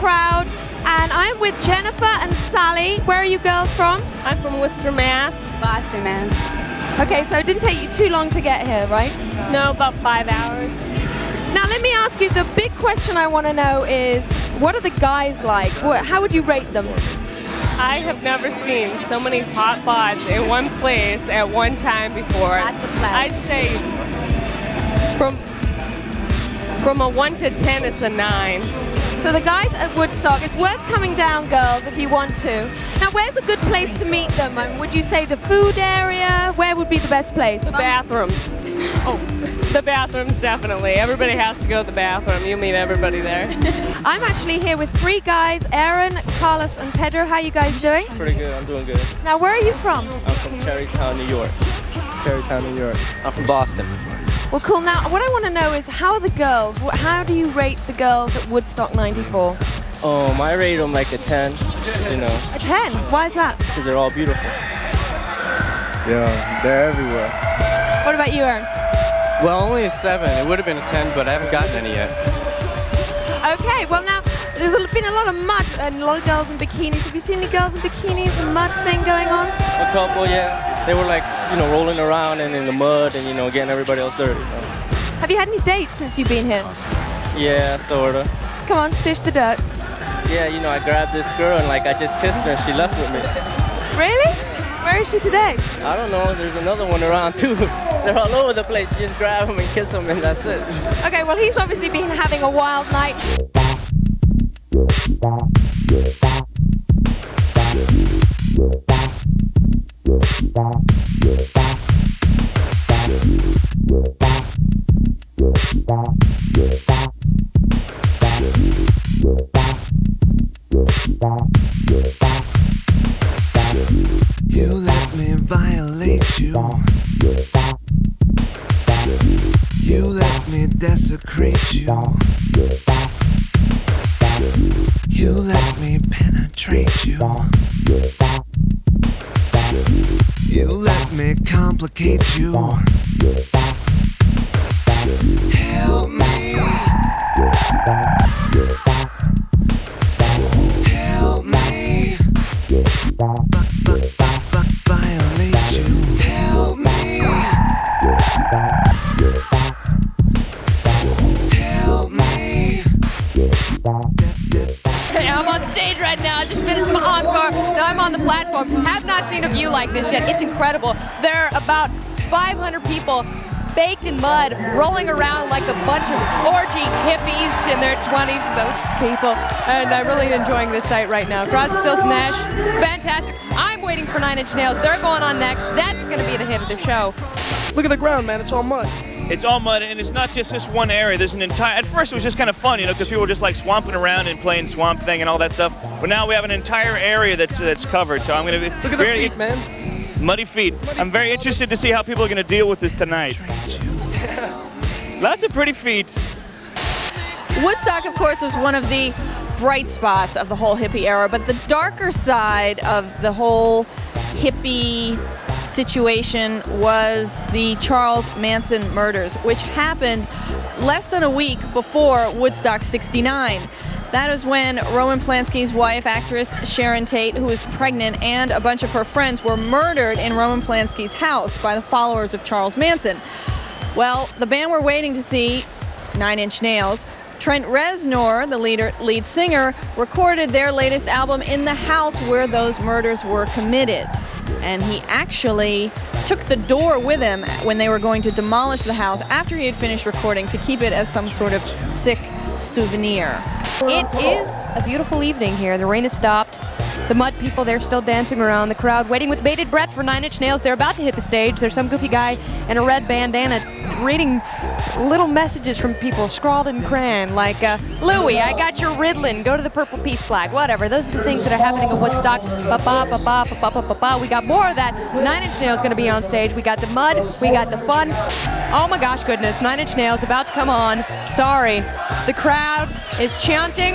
crowd, and I'm with Jennifer and Sally. Where are you girls from? I'm from Worcester, Mass. Boston, Mass. Okay, so it didn't take you too long to get here, right? No, about 5 hours. Now let me ask you, the big question I want to know is, what are the guys like? How would you rate them? I have never seen so many hot bods in one place at one time before. That's a flash. I'd say from a 1 to 10, it's a 9. So the guys at Woodstock, it's worth coming down, girls, if you want to. Now, where's a good place to meet them? Would you say the food area? Where would be the best place? The bathrooms. Oh, the bathrooms, definitely. Everybody has to go to the bathroom. You meet everybody there. I'm actually here with 3 guys, Aaron, Carlos, and Pedro. How are you guys doing? Pretty good. I'm doing good. Now, where are you from? I'm from Carytown, New York. Carytown, New York. I'm from Boston. Well, cool. Now, what I want to know is, how are the girls? How do you rate the girls at Woodstock 94? Oh, I rate them like a 10, you know. A 10? Why is that? Because they're all beautiful. Yeah, they're everywhere. What about you, Aaron? Well, only a 7. It would have been a 10, but I haven't gotten any yet. Okay, well now, there's been a lot of mud and a lot of girls in bikinis. Have you seen any girls in bikinis, the mud thing going on? A couple, yeah. They were like, you know, rolling around and in the mud and, you know, getting everybody else dirty. So. Have you had any dates since you've been here? Yeah, sorta. Come on, fish the dirt. Yeah, you know, I grabbed this girl and like I just kissed her and she left with me. Really? Where is she today? I don't know, there's another one around too. They're all over the place. You just grab them and kiss them and that's it. Okay, well he's obviously been having a wild night. You let me violate you. You let me desecrate you. You let me penetrate you. You let me complicate you. Help me. Help me. Violate you. Help me. Help me. I'm on stage right now. I just finished my encore. Now I'm on the platform. Have not seen a view like this yet. It's incredible. There are about 500 people baked in mud, rolling around like a bunch of orgy hippies in their 20s, those people. And I'm really enjoying this sight right now. Crosby, Stills, Nash, fantastic. I'm waiting for 9 Inch Nails. They're going on next. That's going to be the hit of the show. Look at the ground, man. It's all mud. It's all mud, and it's not just this one area. There's an entire, at first it was just kind of fun, you know, because people were just like swamping around and playing Swamp Thing and all that stuff. But now we have an entire area that's covered, so I'm going to be... Look at the feet, man. Muddy feet. I'm very interested to see how people are going to deal with this tonight. Lots of pretty feet. Woodstock, of course, was one of the bright spots of the whole hippie era, but the darker side of the whole hippie situation was the Charles Manson murders, which happened less than a week before Woodstock 69. That is when Roman Polanski's wife, actress Sharon Tate, who was pregnant, and a bunch of her friends were murdered in Roman Polanski's house by the followers of Charles Manson. Well, the band we're waiting to see, 9 Inch Nails, Trent Reznor, the lead singer, recorded their latest album in the house where those murders were committed. And he actually took the door with him when they were going to demolish the house after he had finished recording to keep it as some sort of sick souvenir. It is a beautiful evening here. The rain has stopped. The mud people, they're still dancing around. The crowd waiting with bated breath for 9 Inch Nails. They're about to hit the stage. There's some goofy guy in a red bandana reading little messages from people scrawled in crayon like, Louie, I got your Ritalin. Go to the Purple Peace flag. Whatever. Those are the things that are happening at Woodstock. Ba-ba-ba-ba-ba-ba-ba-ba. We got more of that. 9 Inch Nails going to be on stage. We got the mud. We got the fun. Oh my gosh, goodness. 9 Inch Nails about to come on. Sorry. The crowd is chanting.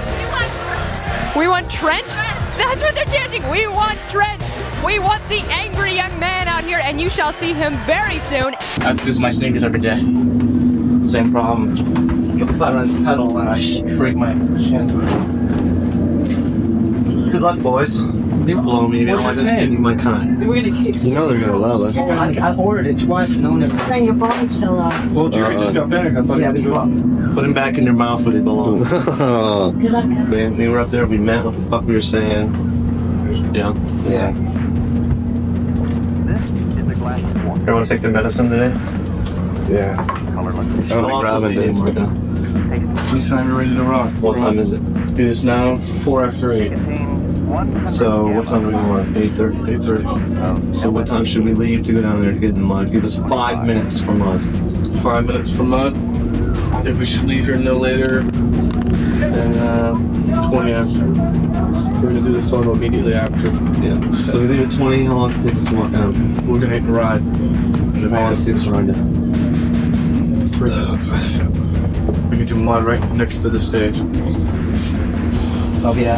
We want Trent. That's what they're chanting. We want Trent. We want the angry young man out here, and you shall see him very soon. I have to use my sneakers every day. Same problem. get flat on the pedal and I break my shin. Good luck, boys. They blow me. What's I your just name? need my kind. They were gonna kick You know they're gonna love us. I ordered it twice and no one ever. Then your balls fell off. Well, Jerry just got back. I thought Yeah, he was Put them back in your mouth where they belong. Good luck. Man, we were up there. We meant what the fuck we were saying. Yeah. Yeah. Everyone take their medicine today? Yeah. I don't think Robin did. This time you're ready to rock. What time is it? It is now 4 after 8. So what time do we want? 8:30? 8:30. So what time should we leave to go down there to get in the mud? Give us 5 minutes for mud. 5 minutes for mud. I think we should leave here no later than 20 after. We're gonna do the photo immediately after. Yeah. So we leave at 20. How long does it take us to walk down? We're gonna hit the ride. How long does it take us to ride down? 3 minutes. We can do mud right next to the stage. Oh yeah.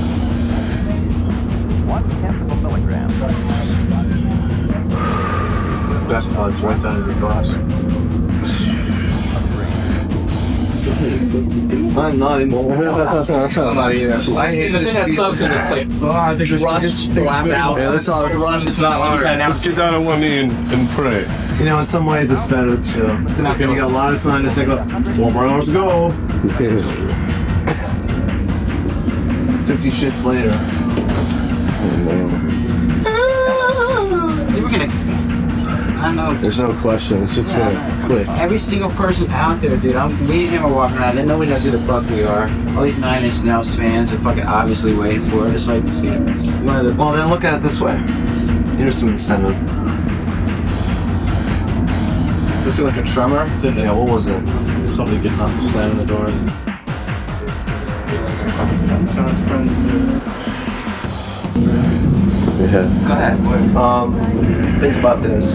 1/10 milligram. Best mud's right down to the glass. I'm not anymore. I'm not either. I hate the thing that sucks is it's like, oh, I think we rushed, blast out. Yeah, that's all. It's not hard. Let's get down on one knee and pray. You know, in some ways it's better too. You got a lot of time to think of 4 more hours to go. 50 shits later. Oh man. We're gonna. I know. There's no question. It's just gonna click. Every single person out there, dude. Me and him are walking around. Then nobody knows who the fuck we are. All these 9 Inch Nails fans are fucking obviously waiting for it. It's like it's one of the. Well, then look at it this way. Here's some incentive. I feel like a tremor. Yeah, what was it? Somebody getting up and slamming the door. John's friend. Yeah. Go ahead. Think about this.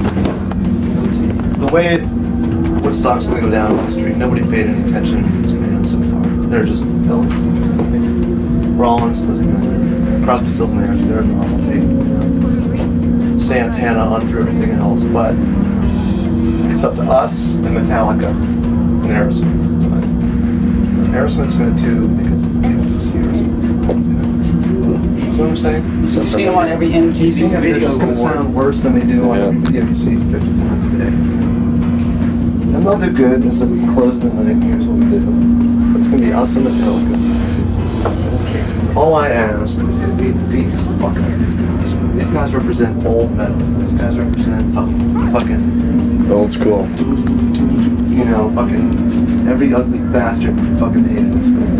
The way Woodstock's gonna go down history, nobody paid any attention to these bands so far. They're just filling. Rollins doesn't matter. Crosby, Stills and Nash, they're a novelty. Santana on through everything else, but it's up to us and Metallica and Aerosmith. Aerosmith's gonna too because he wants to see Aerosmith. You know what I'm saying? You've seen them on every MTV They're video. just gonna sound worse than they do on every you see 50 times a day. And they'll do good as a close the night. Here's what we do. It's gonna be us and Metallica. All I ask is that we beat the fuck out of these guys. These guys represent old metal. These guys represent fucking old school. You know, fucking every ugly bastard fucking hated this guy.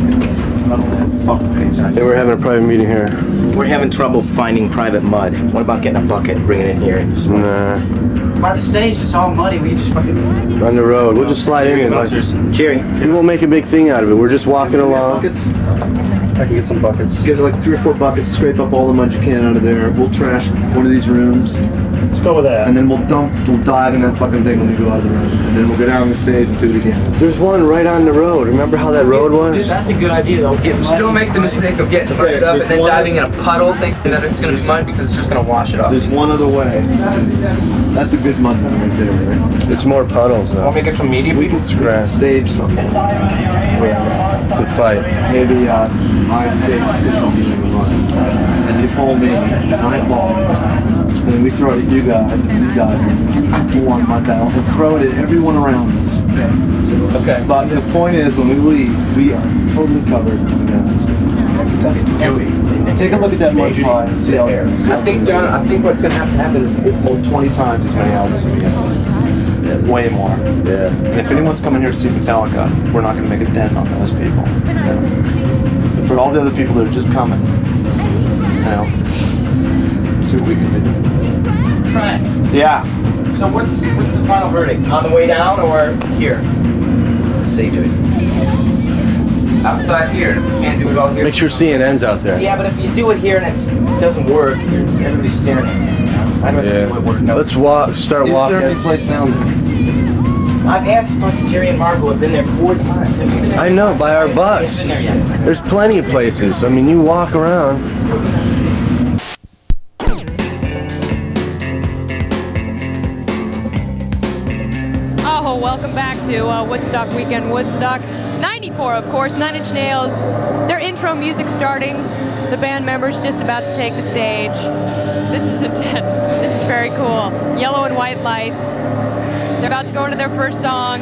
Hey, we're having a private meeting here. We're having trouble finding private mud. What about getting a bucket, bringing it in here? And just Nah. by the stage, it's all muddy. We just fucking. On the road. We'll just slide in. Jerry. We won't make a big thing out of it. We're just walking along. I can get some buckets. Get like 3 or 4 buckets, scrape up all the mud you can out of there. We'll trash one of these rooms. Let's go with that. And then we'll dive in that fucking thing when we go out of the room. And then we'll get out on the stage and do it again. There's one right on the road. Remember how that road was? That's a good idea, though. Just don't make the mistake of getting hooked up and then diving in a puddle thinking that it's going to be mud because it's just going to wash it off. There's one other way. That's a good mud one right there, right? It's more puddles though. Want me to get some medium? We can stage something. To fight. Maybe I stay and you pull me and I fall. And then we throw it at you guys and you guys full on mud battle and throw it at everyone around us. Okay. But the point is when we leave, we are totally covered. That's gooey. Take a look at that mud pie and see how it is. I think, John, what's going to happen is it's 20 times as many albums as we get. Way more. Yeah. And if anyone's coming here to see Metallica, we're not going to make a dent on those people. But for all the other people that are just coming, let's see what we can do. Trent. Yeah. So what's the final verdict? On the way down or here? Say do it. Outside here, if you can't do it all here. Make sure CNN's out there. Yeah, but if you do it here and it doesn't work, everybody's staring at you. I'd rather do it work. Let's start walking. Is there any place down there? I've asked fucking Jerry and Marco. I've been there 4 times. Have you been there? I know, by our bus. Been there yet. There's plenty of places. I mean, you walk around. Oh, welcome back, to Woodstock Weekend Woodstock 94, of course. 9 Inch Nails, their intro music starting. The band members just about to take the stage. This is intense. This is very cool. Yellow and white lights. They're about to go into their first song.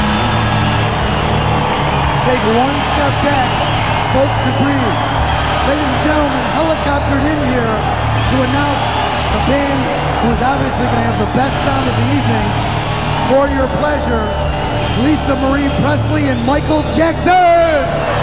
Take one step back. Folks can breathe. Ladies and gentlemen, helicoptered in here to announce the band who is obviously going to have the best sound of the evening. For your pleasure, Lisa Marie Presley and Michael Jackson!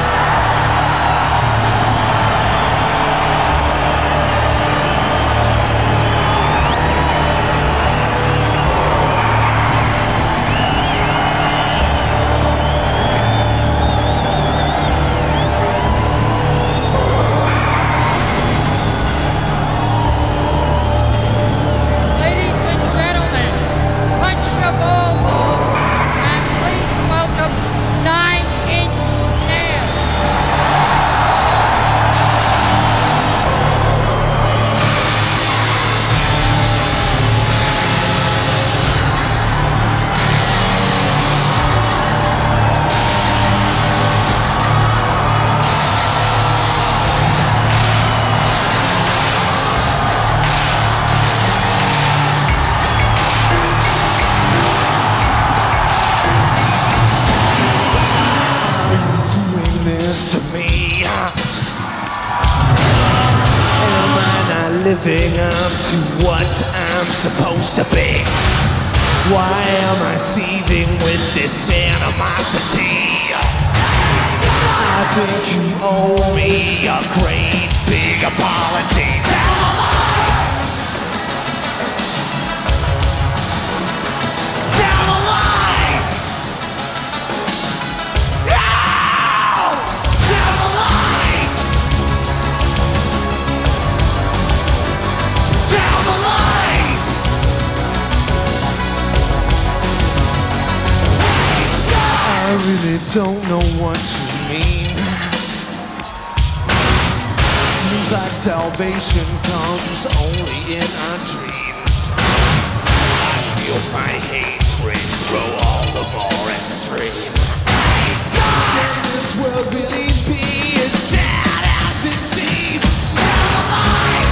Living up to what I'm supposed to be. Why am I seething with this animosity? I think you owe me a great big apology. Down the line! Down the line! Down the lines! I really don't know what you mean. Seems like salvation comes only in our dreams. I feel my hatred grow all the more extreme. Can this world really be as sad as it seems? Down the line!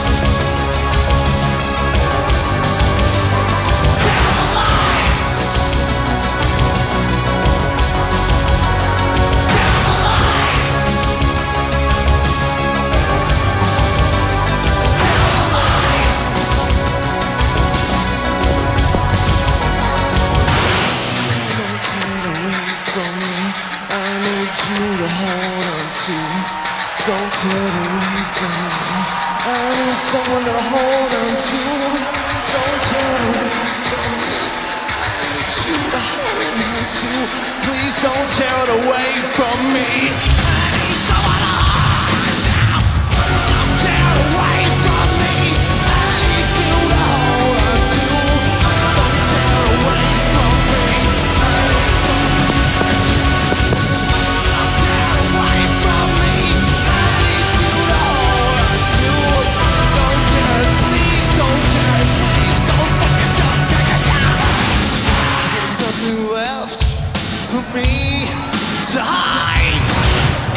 Don't tear away from me. I need someone to hold on to. Don't tear away from me. I need you to hold on to. Please don't tear it away from me. I need someone to hold on. Don't tear it away from me. I need you to hold on to. Don't tear it away from me. I need someone. Don't tear it away from me. Left for me to hide.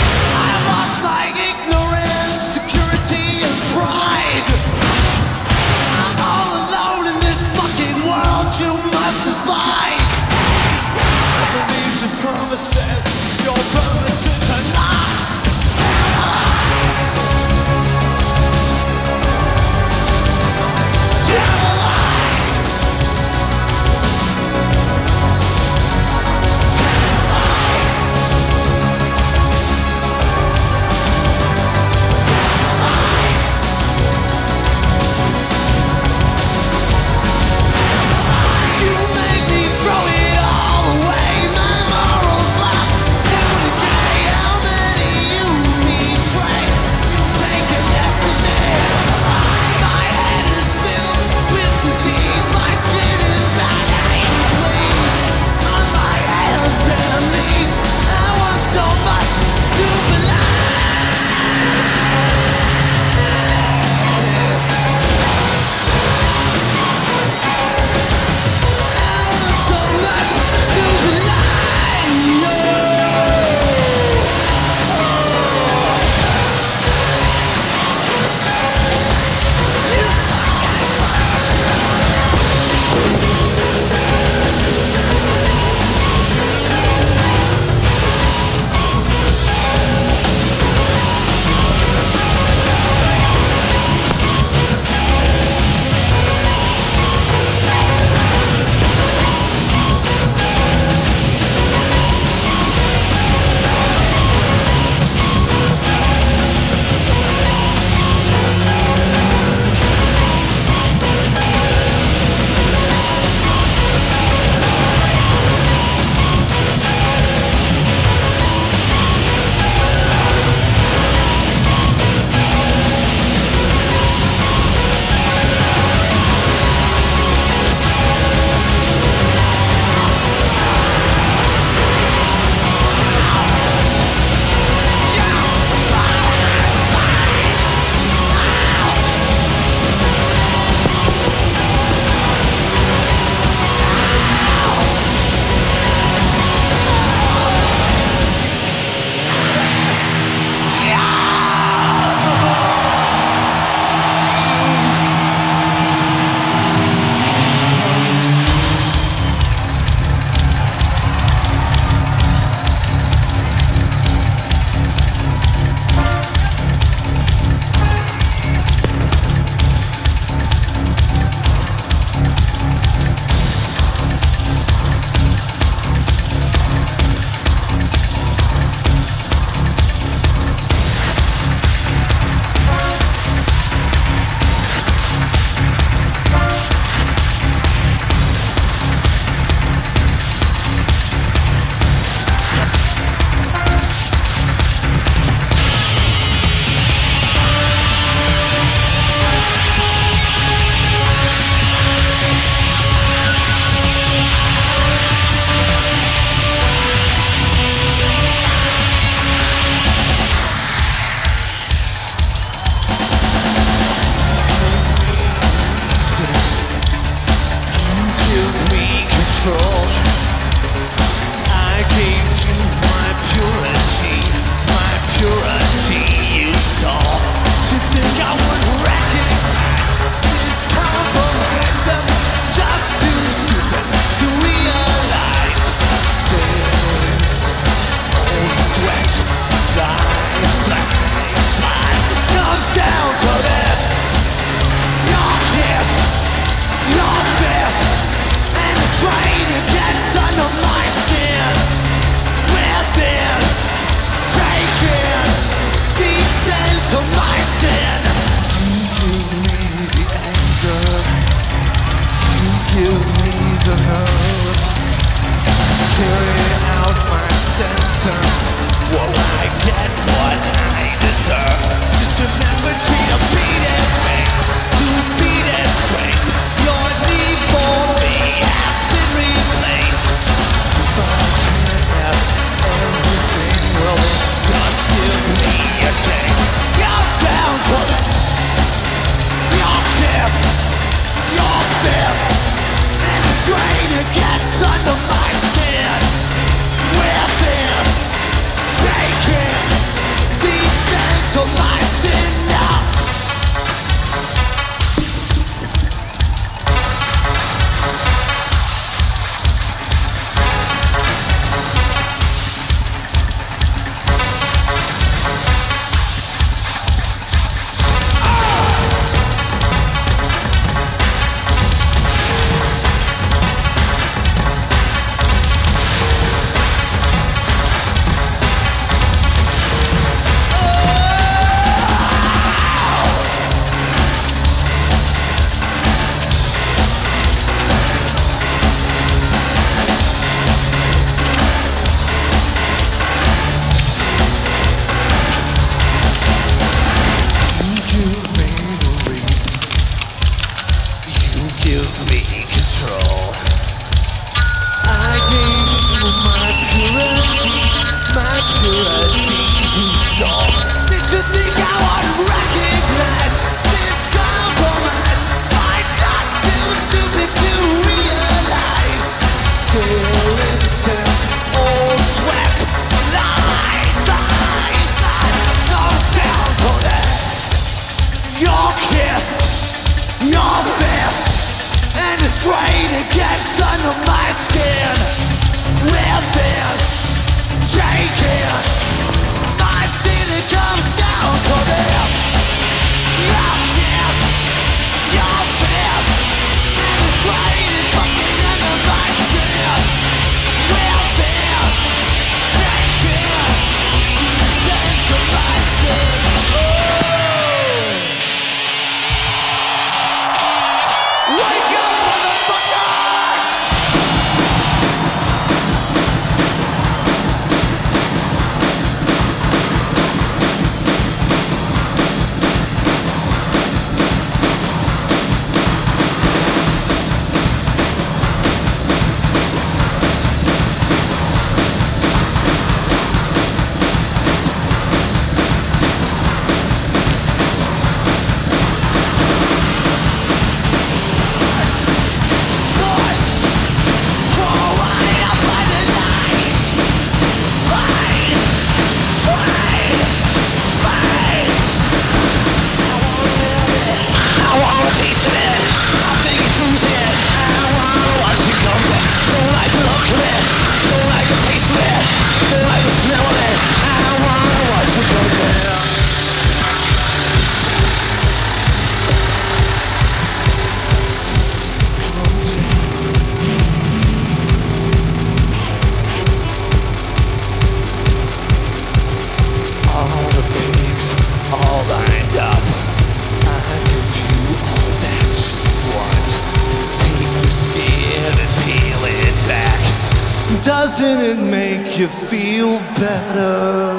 Doesn't it make you feel better?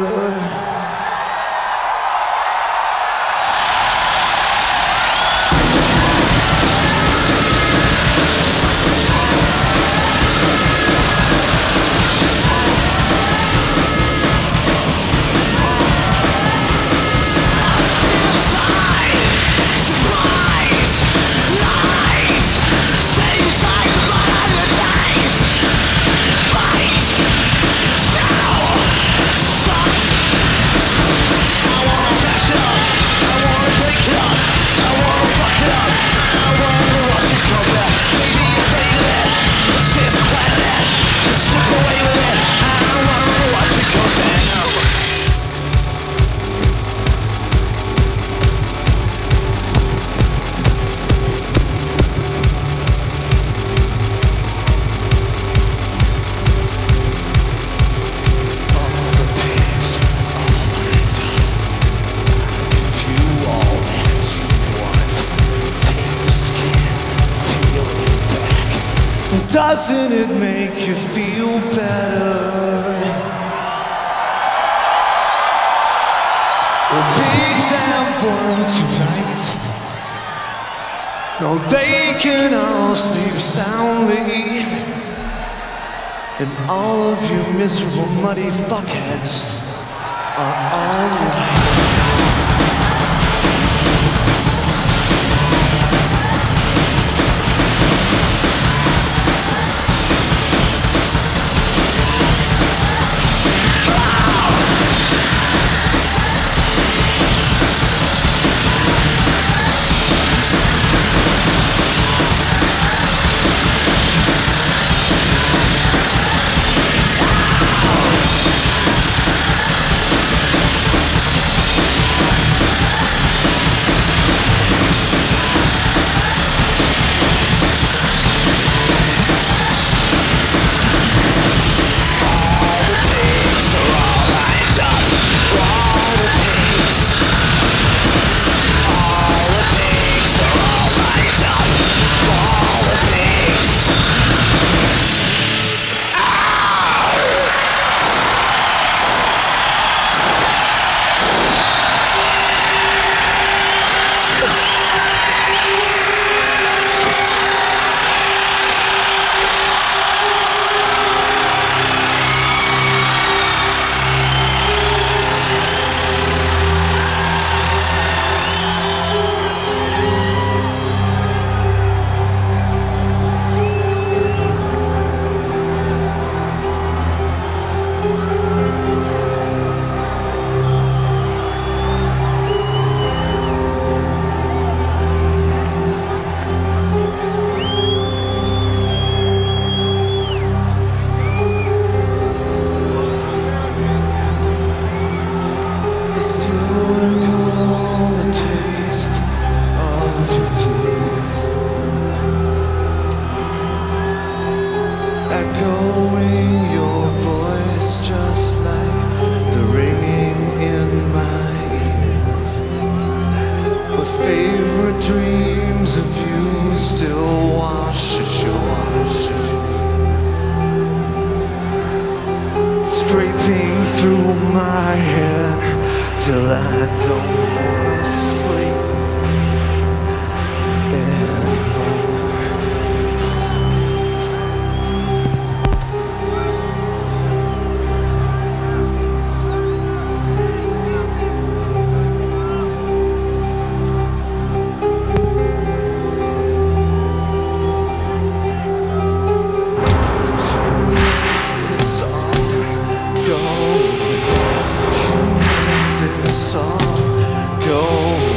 Doesn't it make you feel better? The pigs have fun tonight. No, they can all sleep soundly. And all of you miserable muddy fuckheads are alright. Echoing your voice just like the ringing in my ears. My favorite dreams of you still wash ashore, scraping through my head till I don't wanna sleep anymore. This all go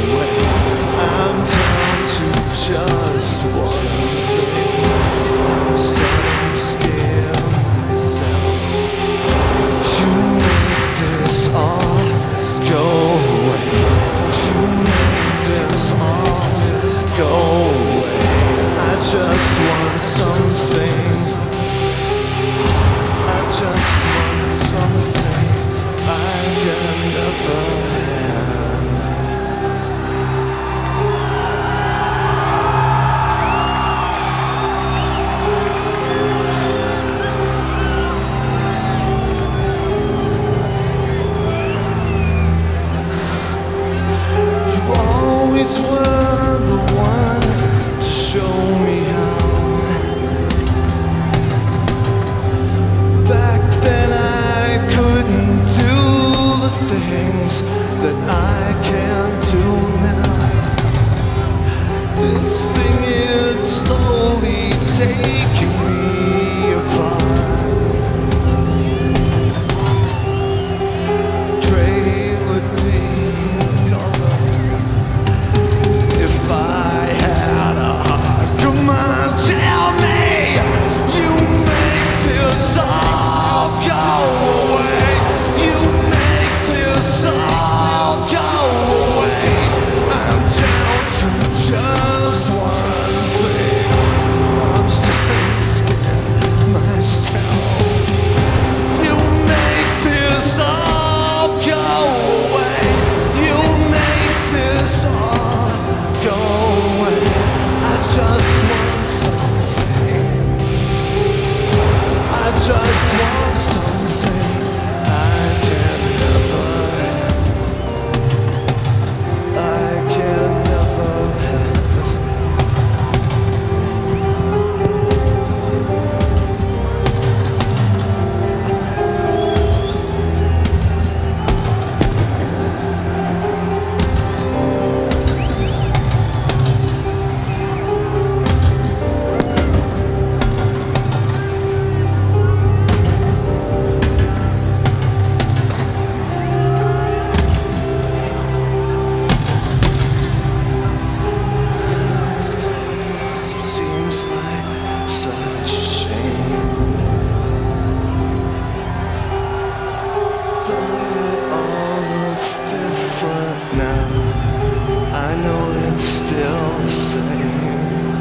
different now. I know it's still the same.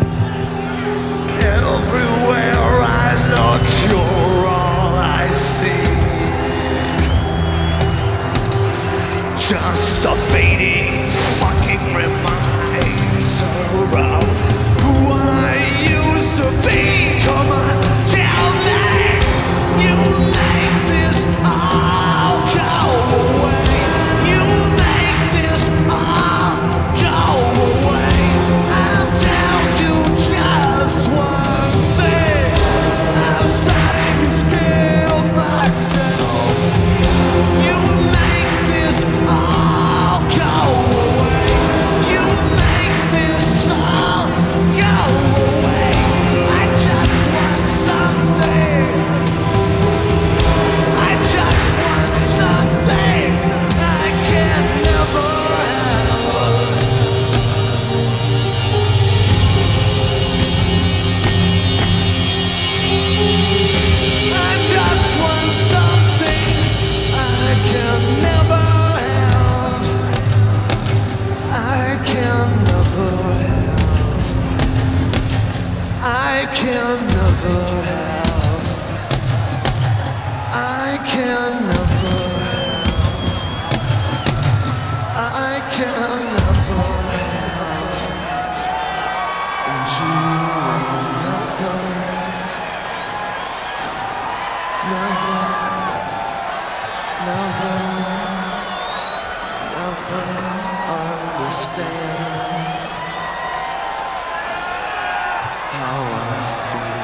Everywhere I look, you're all I see. Just a fading fucking reminder of who I used to be. Come on, tell me you make this all go away. You make this all go away. I'm down to just one thing. I'm starting to scare myself. You make this all go away. You make this all go away. I just want something. I just want something I can never have. I just want something I can never have. I can never have. I can never have. I can never have. I can never have. And you will never, never, never, never understand how I feel.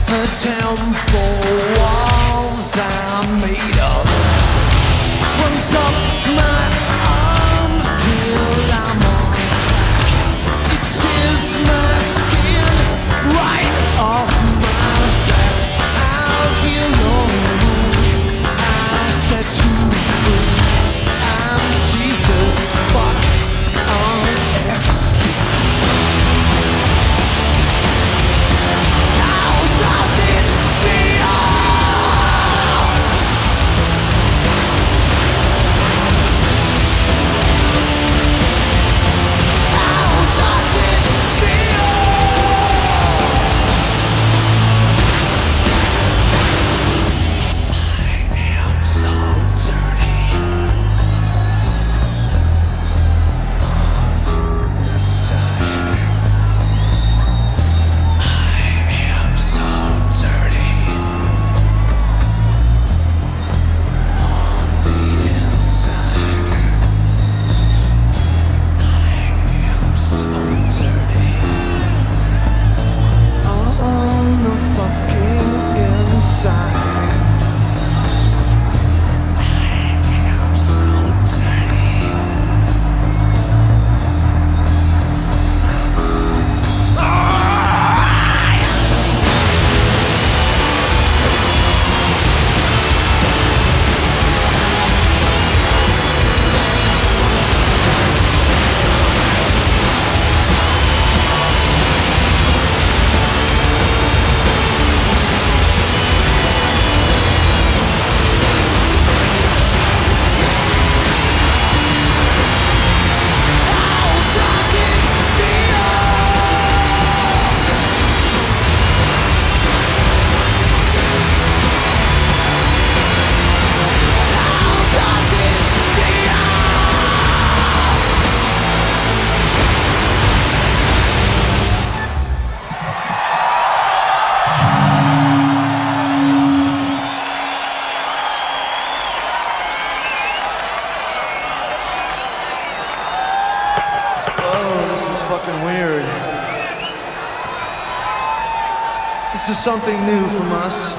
The temple walls are made of. Runs up my arms till I'm on track. It tears my skin right off my back. I'll heal your wounds, I'll set you free. I'm Jesus fucked on ecstasy. How does it feel? This is something new from us.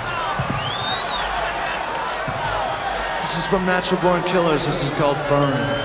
This is from Natural Born Killers. This is called Burn.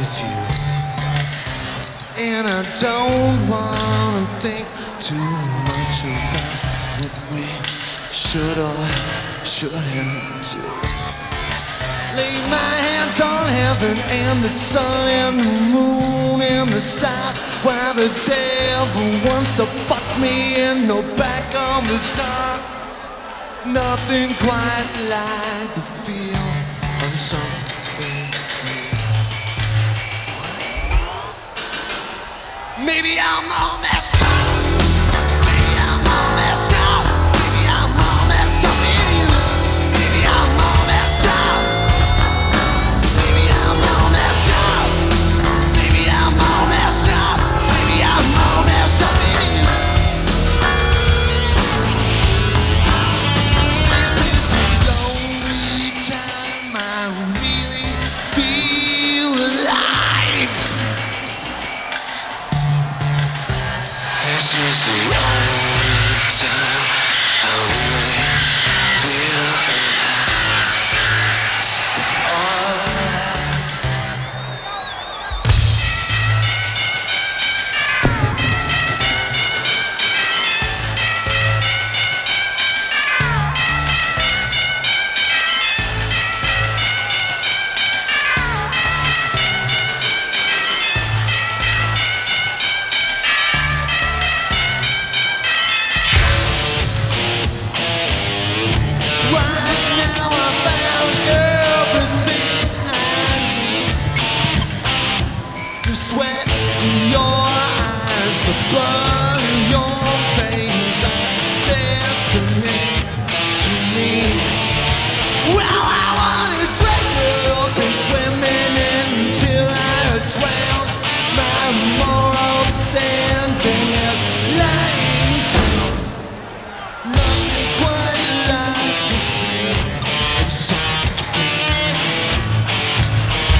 with you. And I don't wanna think too much about what we should or shouldn't do. Lay my hands on heaven and the sun and the moon and the stars, while the devil wants to fuck me in the back of his car. Nothing quite like the feel of something new. Maybe I'm all messed up. Maybe I'm all messed up. Maybe I'm all messed up in you. Maybe I'm all messed up. Maybe I'm all messed up. Maybe I'm all messed up. Maybe I'm all messed up in you. This is the only time I really feel alive. This is the only time I really feel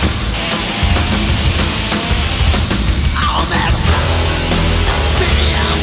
I'm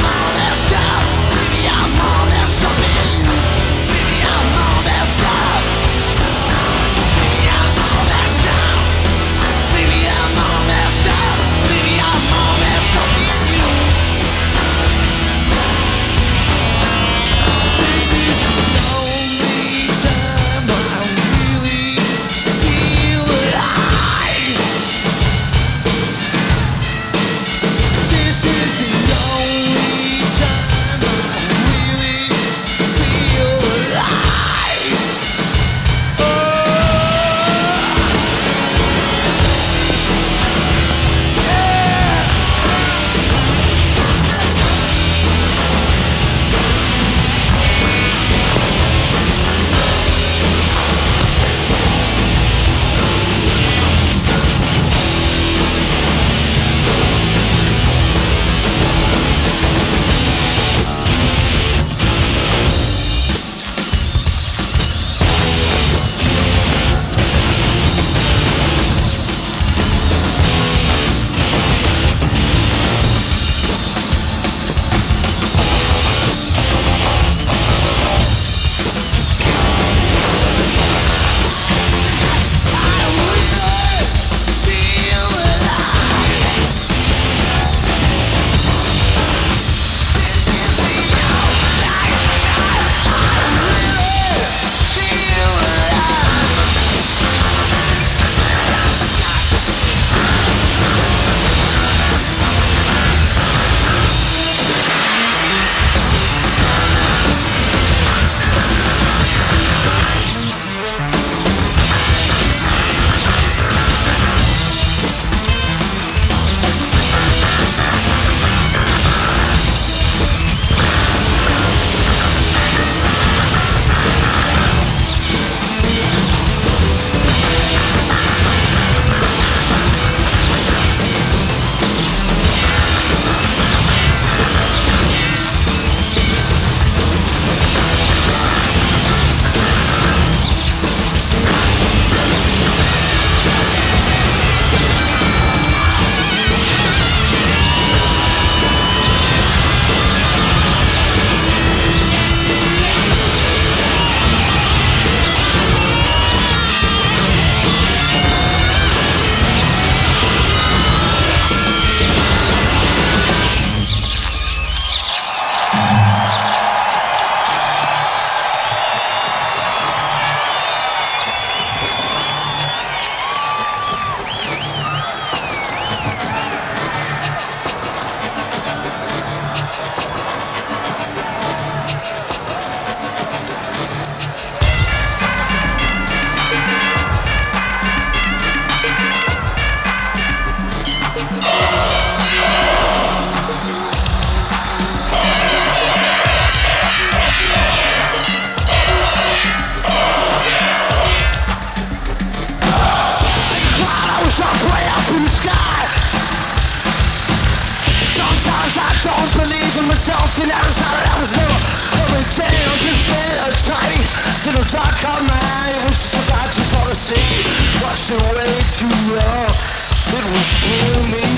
too long. It was pulling me.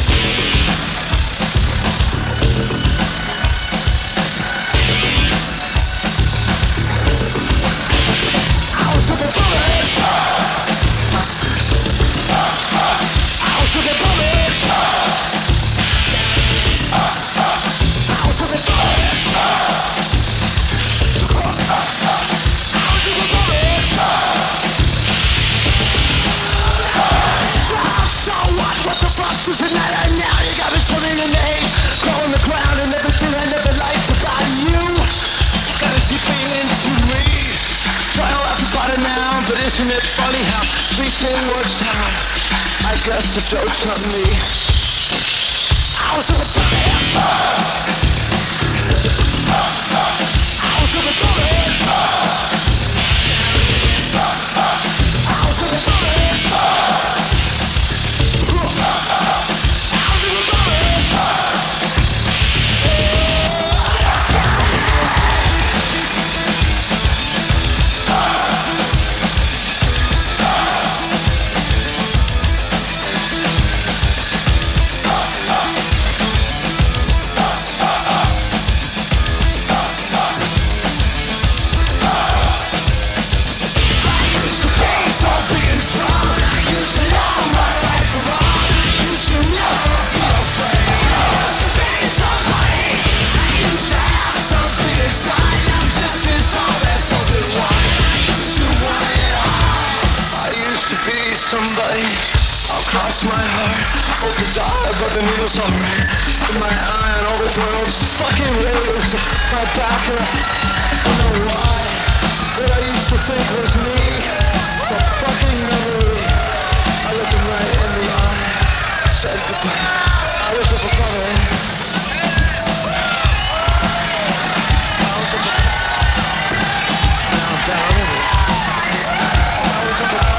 Isn't it funny how everything works out? I guess the joke's on me. I was in the somebody, I'll cross my heart, hope to die, but the needle's alright. In my eye and all the world's fucking waves, my back and I don't know why. What I used to think was me, a fucking memory. I looked him right in the eye, said goodbye. I was up above it. Now I'm down in it. I was up above it.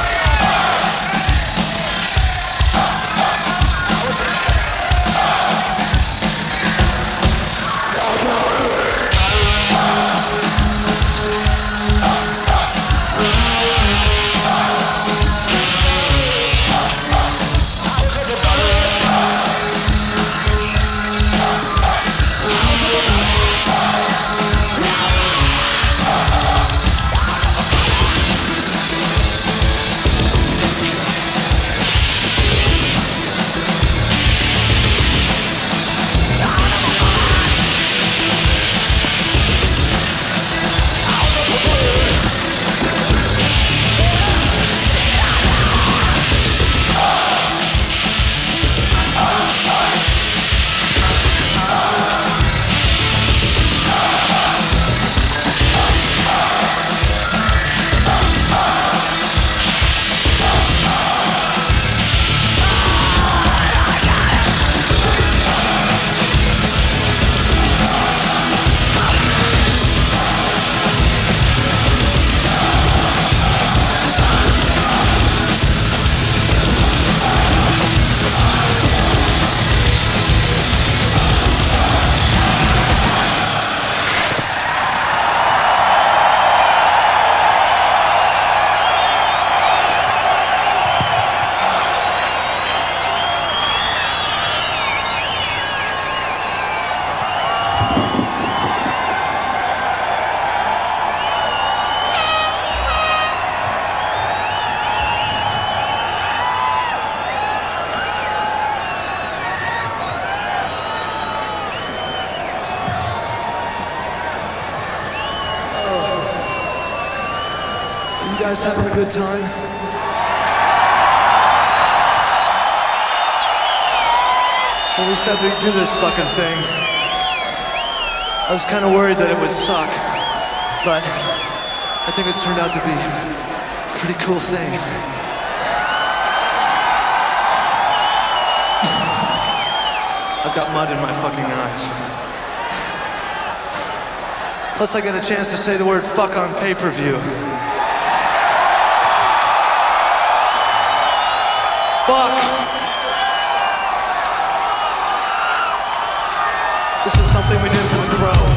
You guys having a good time? When we said we'd do this fucking thing, I was kind of worried that it would suck, but I think it's turned out to be a pretty cool thing. I've got mud in my fucking eyes. Plus I get a chance to say the word fuck on pay-per-view. Fuck! This is something we did for the Crow.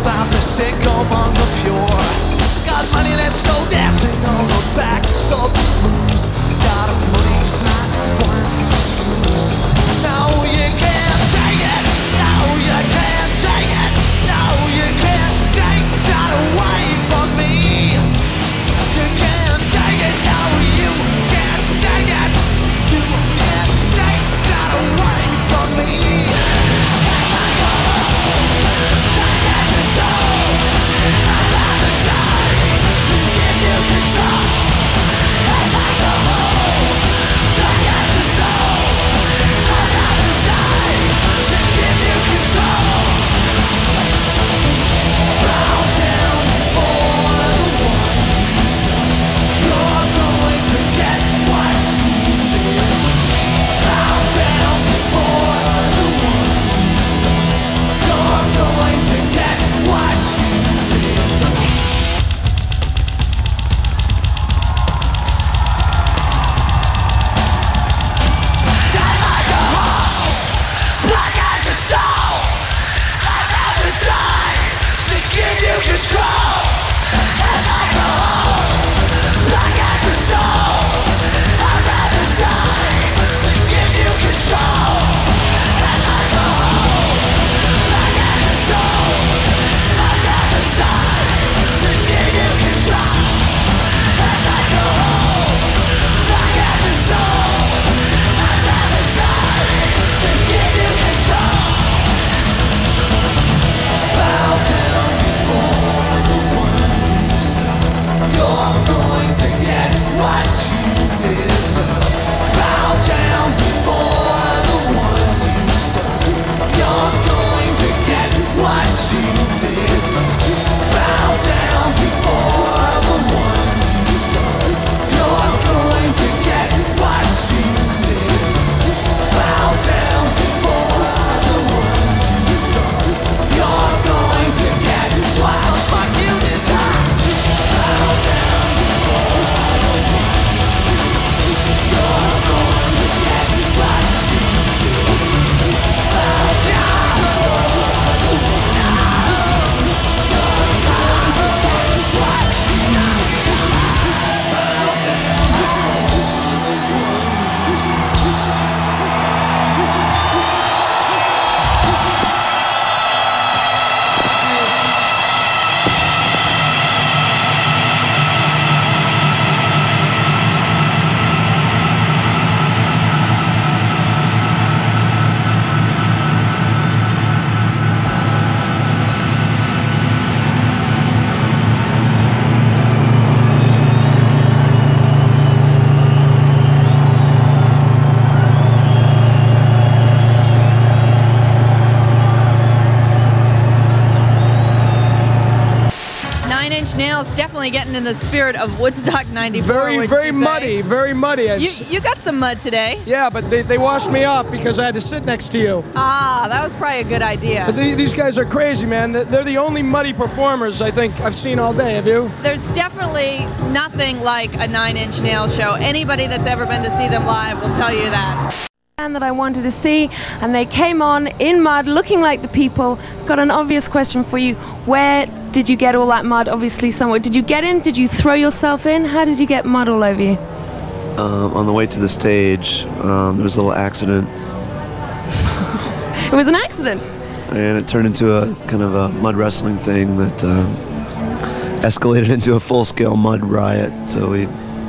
about the sick among the pure. Got money, let's go dancing on the backs of the cruise. Got a money's not one to choose. No, you can't take it. No, you can't take it. No, you can't take that away from me. You can't take it. No, you can't take it. You can't take that away from me. Definitely getting in the spirit of Woodstock 94. Very muddy, very muddy. You got some mud today. Yeah, but they washed me off because I had to sit next to you. Ah, that was probably a good idea. But these guys are crazy, man. They're the only muddy performers I think I've seen all day. Have you? There's definitely nothing like a Nine Inch Nails show. Anybody that's ever been to see them live will tell you that. That I wanted to see, and they came on in mud looking like the people. Got an obvious question for you. Where did you get all that mud? Obviously somewhere. Did you get in? Did you throw yourself in? How did you get mud all over you? On the way to the stage, there was a little accident. It was an accident? And it turned into a kind of a mud wrestling thing that escalated into a full-scale mud riot. So we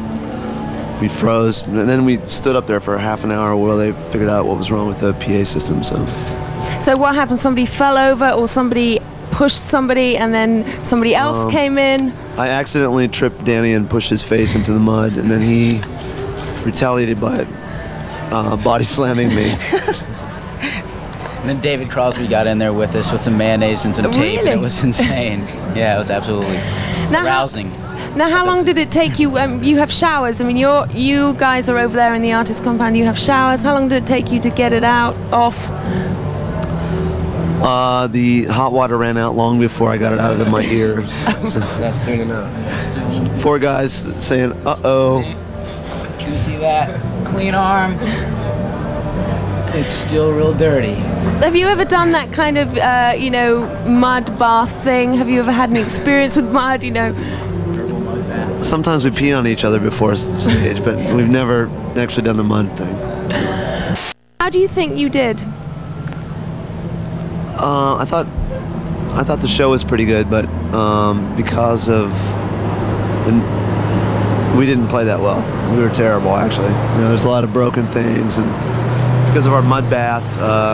froze, and then we stood up there for half an hour while they figured out what was wrong with the PA system. So what happened? Somebody fell over, or somebody pushed somebody, and then somebody else came in? I accidentally tripped Danny and pushed his face into the mud, and then he retaliated by body slamming me. And then David Crosby got in there with us with some mayonnaise and some tape, and it was insane. Yeah, it was absolutely arousing. Now, how long did it take you? You have showers. I mean, you guys are over there in the artist compound. You have showers. How long did it take you to get it out, off? The hot water ran out long before I got it out of my ears. So not soon enough. 4 guys saying, "Uh-oh." Can you see that? Clean arm. It's still real dirty. Have you ever done that kind of, you know, mud bath thing? Have you ever had any experience with mud, you know? Sometimes we pee on each other before stage, but we've never actually done the mud thing. How do you think you did? I thought the show was pretty good, but because of we didn't play that well. We were terrible, actually. You know, there's a lot of broken things, and because of our mud bath,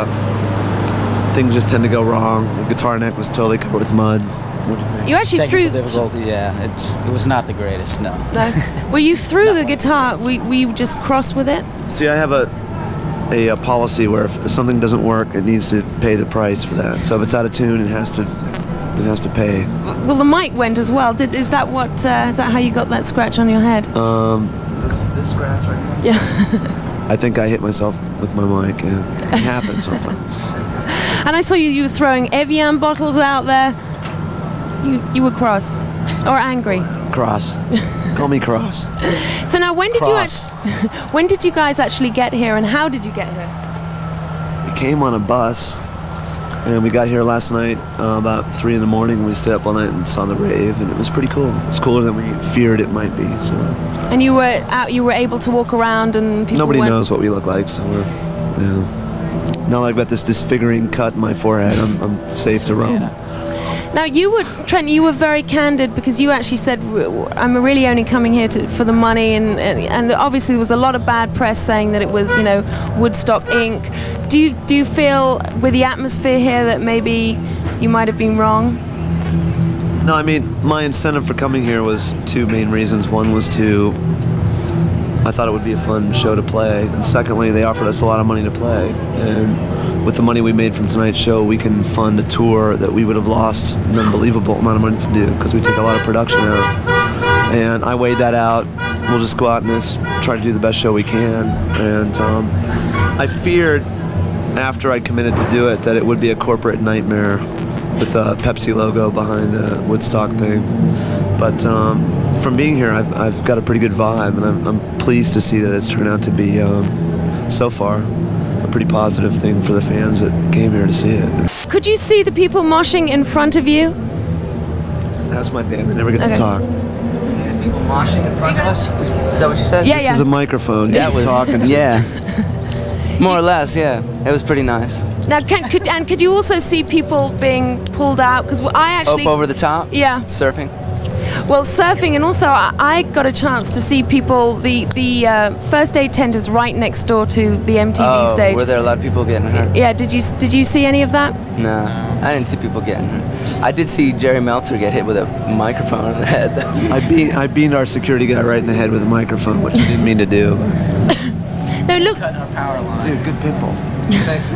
things just tend to go wrong. The guitar neck was totally covered with mud. What do you think? You actually Technical difficulty, yeah. It was not the greatest, no. No. Well, you threw the guitar. Were you just cross with it? See, I have a policy where if something doesn't work, it needs to pay the price for that. So if it's out of tune, it has to pay. Well, the mic went as well. Is that what? Is that how you got that scratch on your head? This scratch right here. Yeah. I think I hit myself with my mic. Yeah. It happens sometimes. And I saw you were throwing Evian bottles out there. You were cross or angry. Cross. Call me cross. So now, when did Cross. when did you guys actually get here, and how did you get here? We came on a bus, and we got here last night about 3 in the morning. We stayed up all night and saw the rave, and it was pretty cool. It's cooler than we feared it might be. So. And you were out. You were able to walk around, and people. Nobody knows what we look like, so we're, you know, now that I've got this disfiguring cut in my forehead, I'm safe to roam. Yeah. Now, Trent, you were very candid because you actually said, I'm really only coming here for the money, and obviously there was a lot of bad press saying that it was, you know, Woodstock Inc. Do you feel with the atmosphere here that maybe you might have been wrong? No, I mean, my incentive for coming here was 2 main reasons. One was I thought it would be a fun show to play, and secondly, they offered us a lot of money to play, and with the money we made from tonight's show, we can fund a tour that we would have lost an unbelievable amount of money to do because we take a lot of production out. And I weighed that out. We'll just go out and just try to do the best show we can. And I feared after I committed to do it that it would be a corporate nightmare with a Pepsi logo behind the Woodstock thing. But from being here, I've got a pretty good vibe, and I'm pleased to see that it's turned out to be, so far, a pretty positive thing for the fans that came here to see it. Could you see the people moshing in front of you? That's my band. We never get to talk. See the people moshing in front of us? Is that what you said? Yeah, This is a microphone. That was talking to. Yeah. More or less, yeah. It was pretty nice. Now, could you also see people being pulled out? Because I actually Up over the top? Yeah. Surfing? Well, surfing, and also I got a chance to see people. The first aid tent is right next door to the MTV stage. Were there a lot of people getting hurt? Yeah. Did you see any of that? No, I didn't see people getting hurt. I did see Jerry Meltzer get hit with a microphone in the head. I beamed our security guy right in the head with a microphone, which I didn't mean to do. No, look. Cutting our power line. Dude, good pimple. Thanks.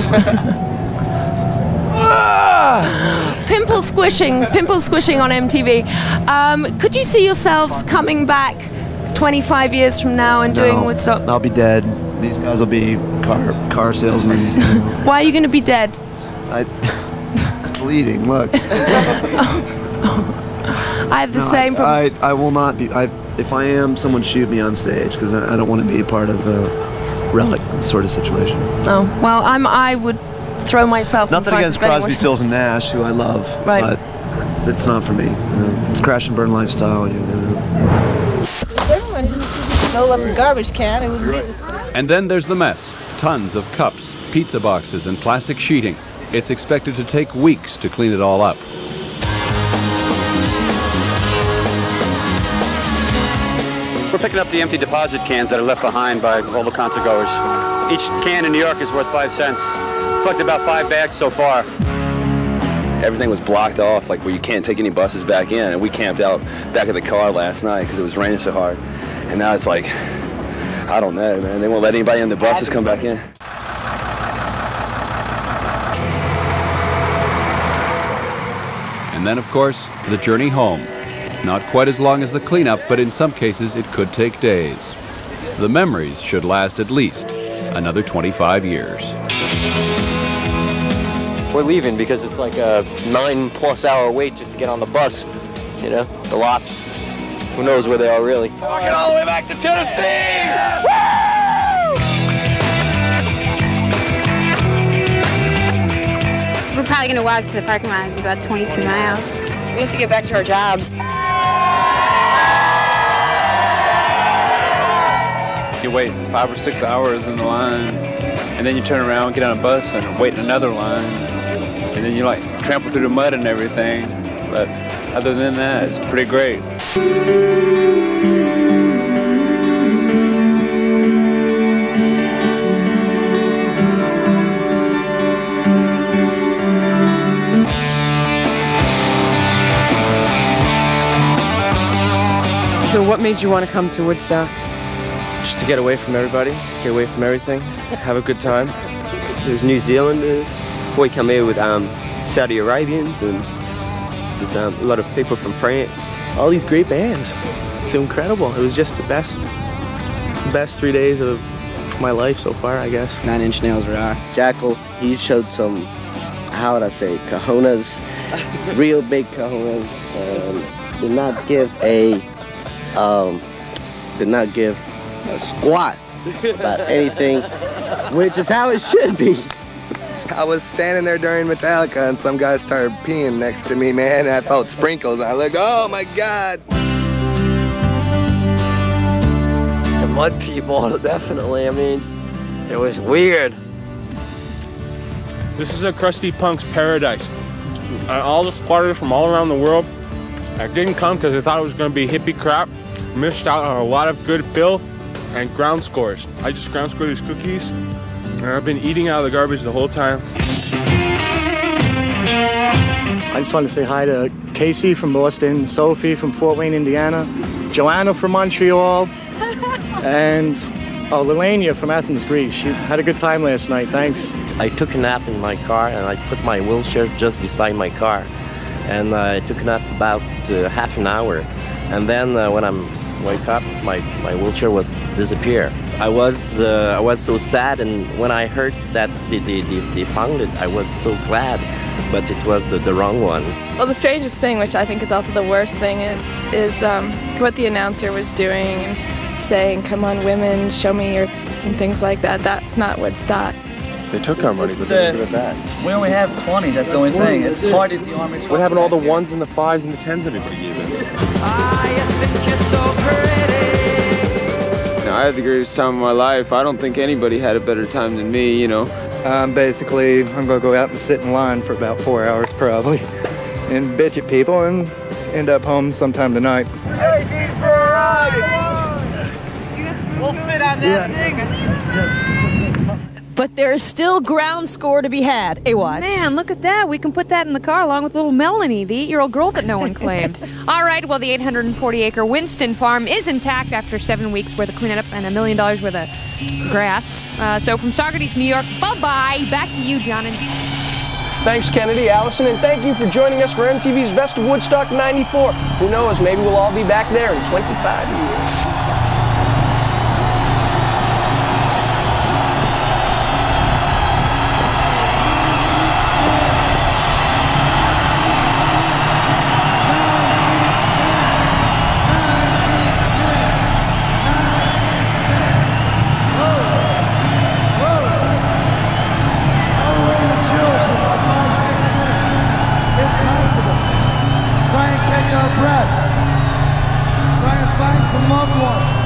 Pimple squishing on MTV. Could you see yourselves coming back 25 years from now and doing Woodstock? I'll be dead. These guys will be car salesmen. Why are you going to be dead? It's bleeding. Look. I have the same problem. I will not be. If I am, someone shoot me on stage because I don't want to be a part of a relic sort of situation. Oh well, I would throw myself. Nothing against Crosby, Stills, and Nash, who I love, right. But it's not for me. You know, it's crash and burn lifestyle. You know. Everyone just roll up a garbage can. It would be this. And then there's the mess. Tons of cups, pizza boxes, and plastic sheeting. It's expected to take weeks to clean it all up. We're picking up the empty deposit cans that are left behind by all the concert goers. Each can in New York is worth 5 cents. We've collected about 5 bags so far. Everything was blocked off, like where you can't take any buses back in, and we camped out back of the car last night because it was raining so hard. And now it's like, I don't know, man. They won't let anybody in the buses come back in. And then, of course, the journey home. Not quite as long as the cleanup, but in some cases it could take days. The memories should last at least another 25 years. We're leaving because it's like a 9+ hour wait just to get on the bus. You know, the lots. Who knows where they are really. Walking all the way back to Tennessee! Woo! We're probably going to walk to the parking lot. It's about 22 miles. We have to get back to our jobs. You wait 5 or 6 hours in the line, and then you turn around, get on a bus, and wait in another line, and then you like trample through the mud and everything. But other than that, it's pretty great. So what made you want to come to Woodstock? Just to get away from everybody, get away from everything, have a good time. There's New Zealanders. We come here with Saudi Arabians, and there's a lot of people from France. All these great bands. It's incredible. It was just the best 3 days of my life so far, I guess. 9 Inch Nails are. Jackal, he showed some, how would I say, cojones, real big cojones. Did not give a squat about anything, which is how it should be. I was standing there during Metallica and some guy started peeing next to me, man, and I felt sprinkles. I looked, oh my God. The mud people, definitely. I mean, it was weird. This is a crusty punk's paradise. All the squatters from all around the world. I didn't come because I thought it was going to be hippie crap. Missed out on a lot of good filth and ground scores. I just ground scored these cookies, and I've been eating out of the garbage the whole time. I just wanted to say hi to Casey from Boston, Sophie from Fort Wayne, Indiana, Joanna from Montreal, and Lelania from Athens, Greece. She had a good time last night, thanks. I took a nap in my car, and I put my wheelchair just beside my car. And I took a nap about half an hour. And then when I wake up, my wheelchair was disappear. I was so sad, and when I heard that they found it, I was so glad, but it was the wrong one. Well, the strangest thing, which I think is also the worst thing, is what the announcer was doing and saying, "Come on, women, show me your," and things like that. That's not Woodstock. They took our money, but they're good at that. We only have 20s, that's the only thing. It's hard at the Army. What happened to all the 1s and the 5s and the 10s everybody gave in? I had the greatest time of my life. I don't think anybody had a better time than me, you know. Basically, I'm going to go out and sit in line for about 4 hours probably and bitch at people and end up home sometime tonight. Hey, G's for a ride! We'll fit on that thing. But there's still ground score to be had. Hey, watch. Man, look at that. We can put that in the car along with little Melanie, the 8-year-old girl that no one claimed. All right, well, the 840-acre Winston farm is intact after 7 weeks worth of cleanup and $1 million worth of grass. So from Saugerties, New York, bye-bye. Back to you, John. Thanks, Kennedy, Allison, and thank you for joining us for MTV's Best of Woodstock 94. Who knows, maybe we'll all be back there in 25 years. Our breath. Try and find some loved ones.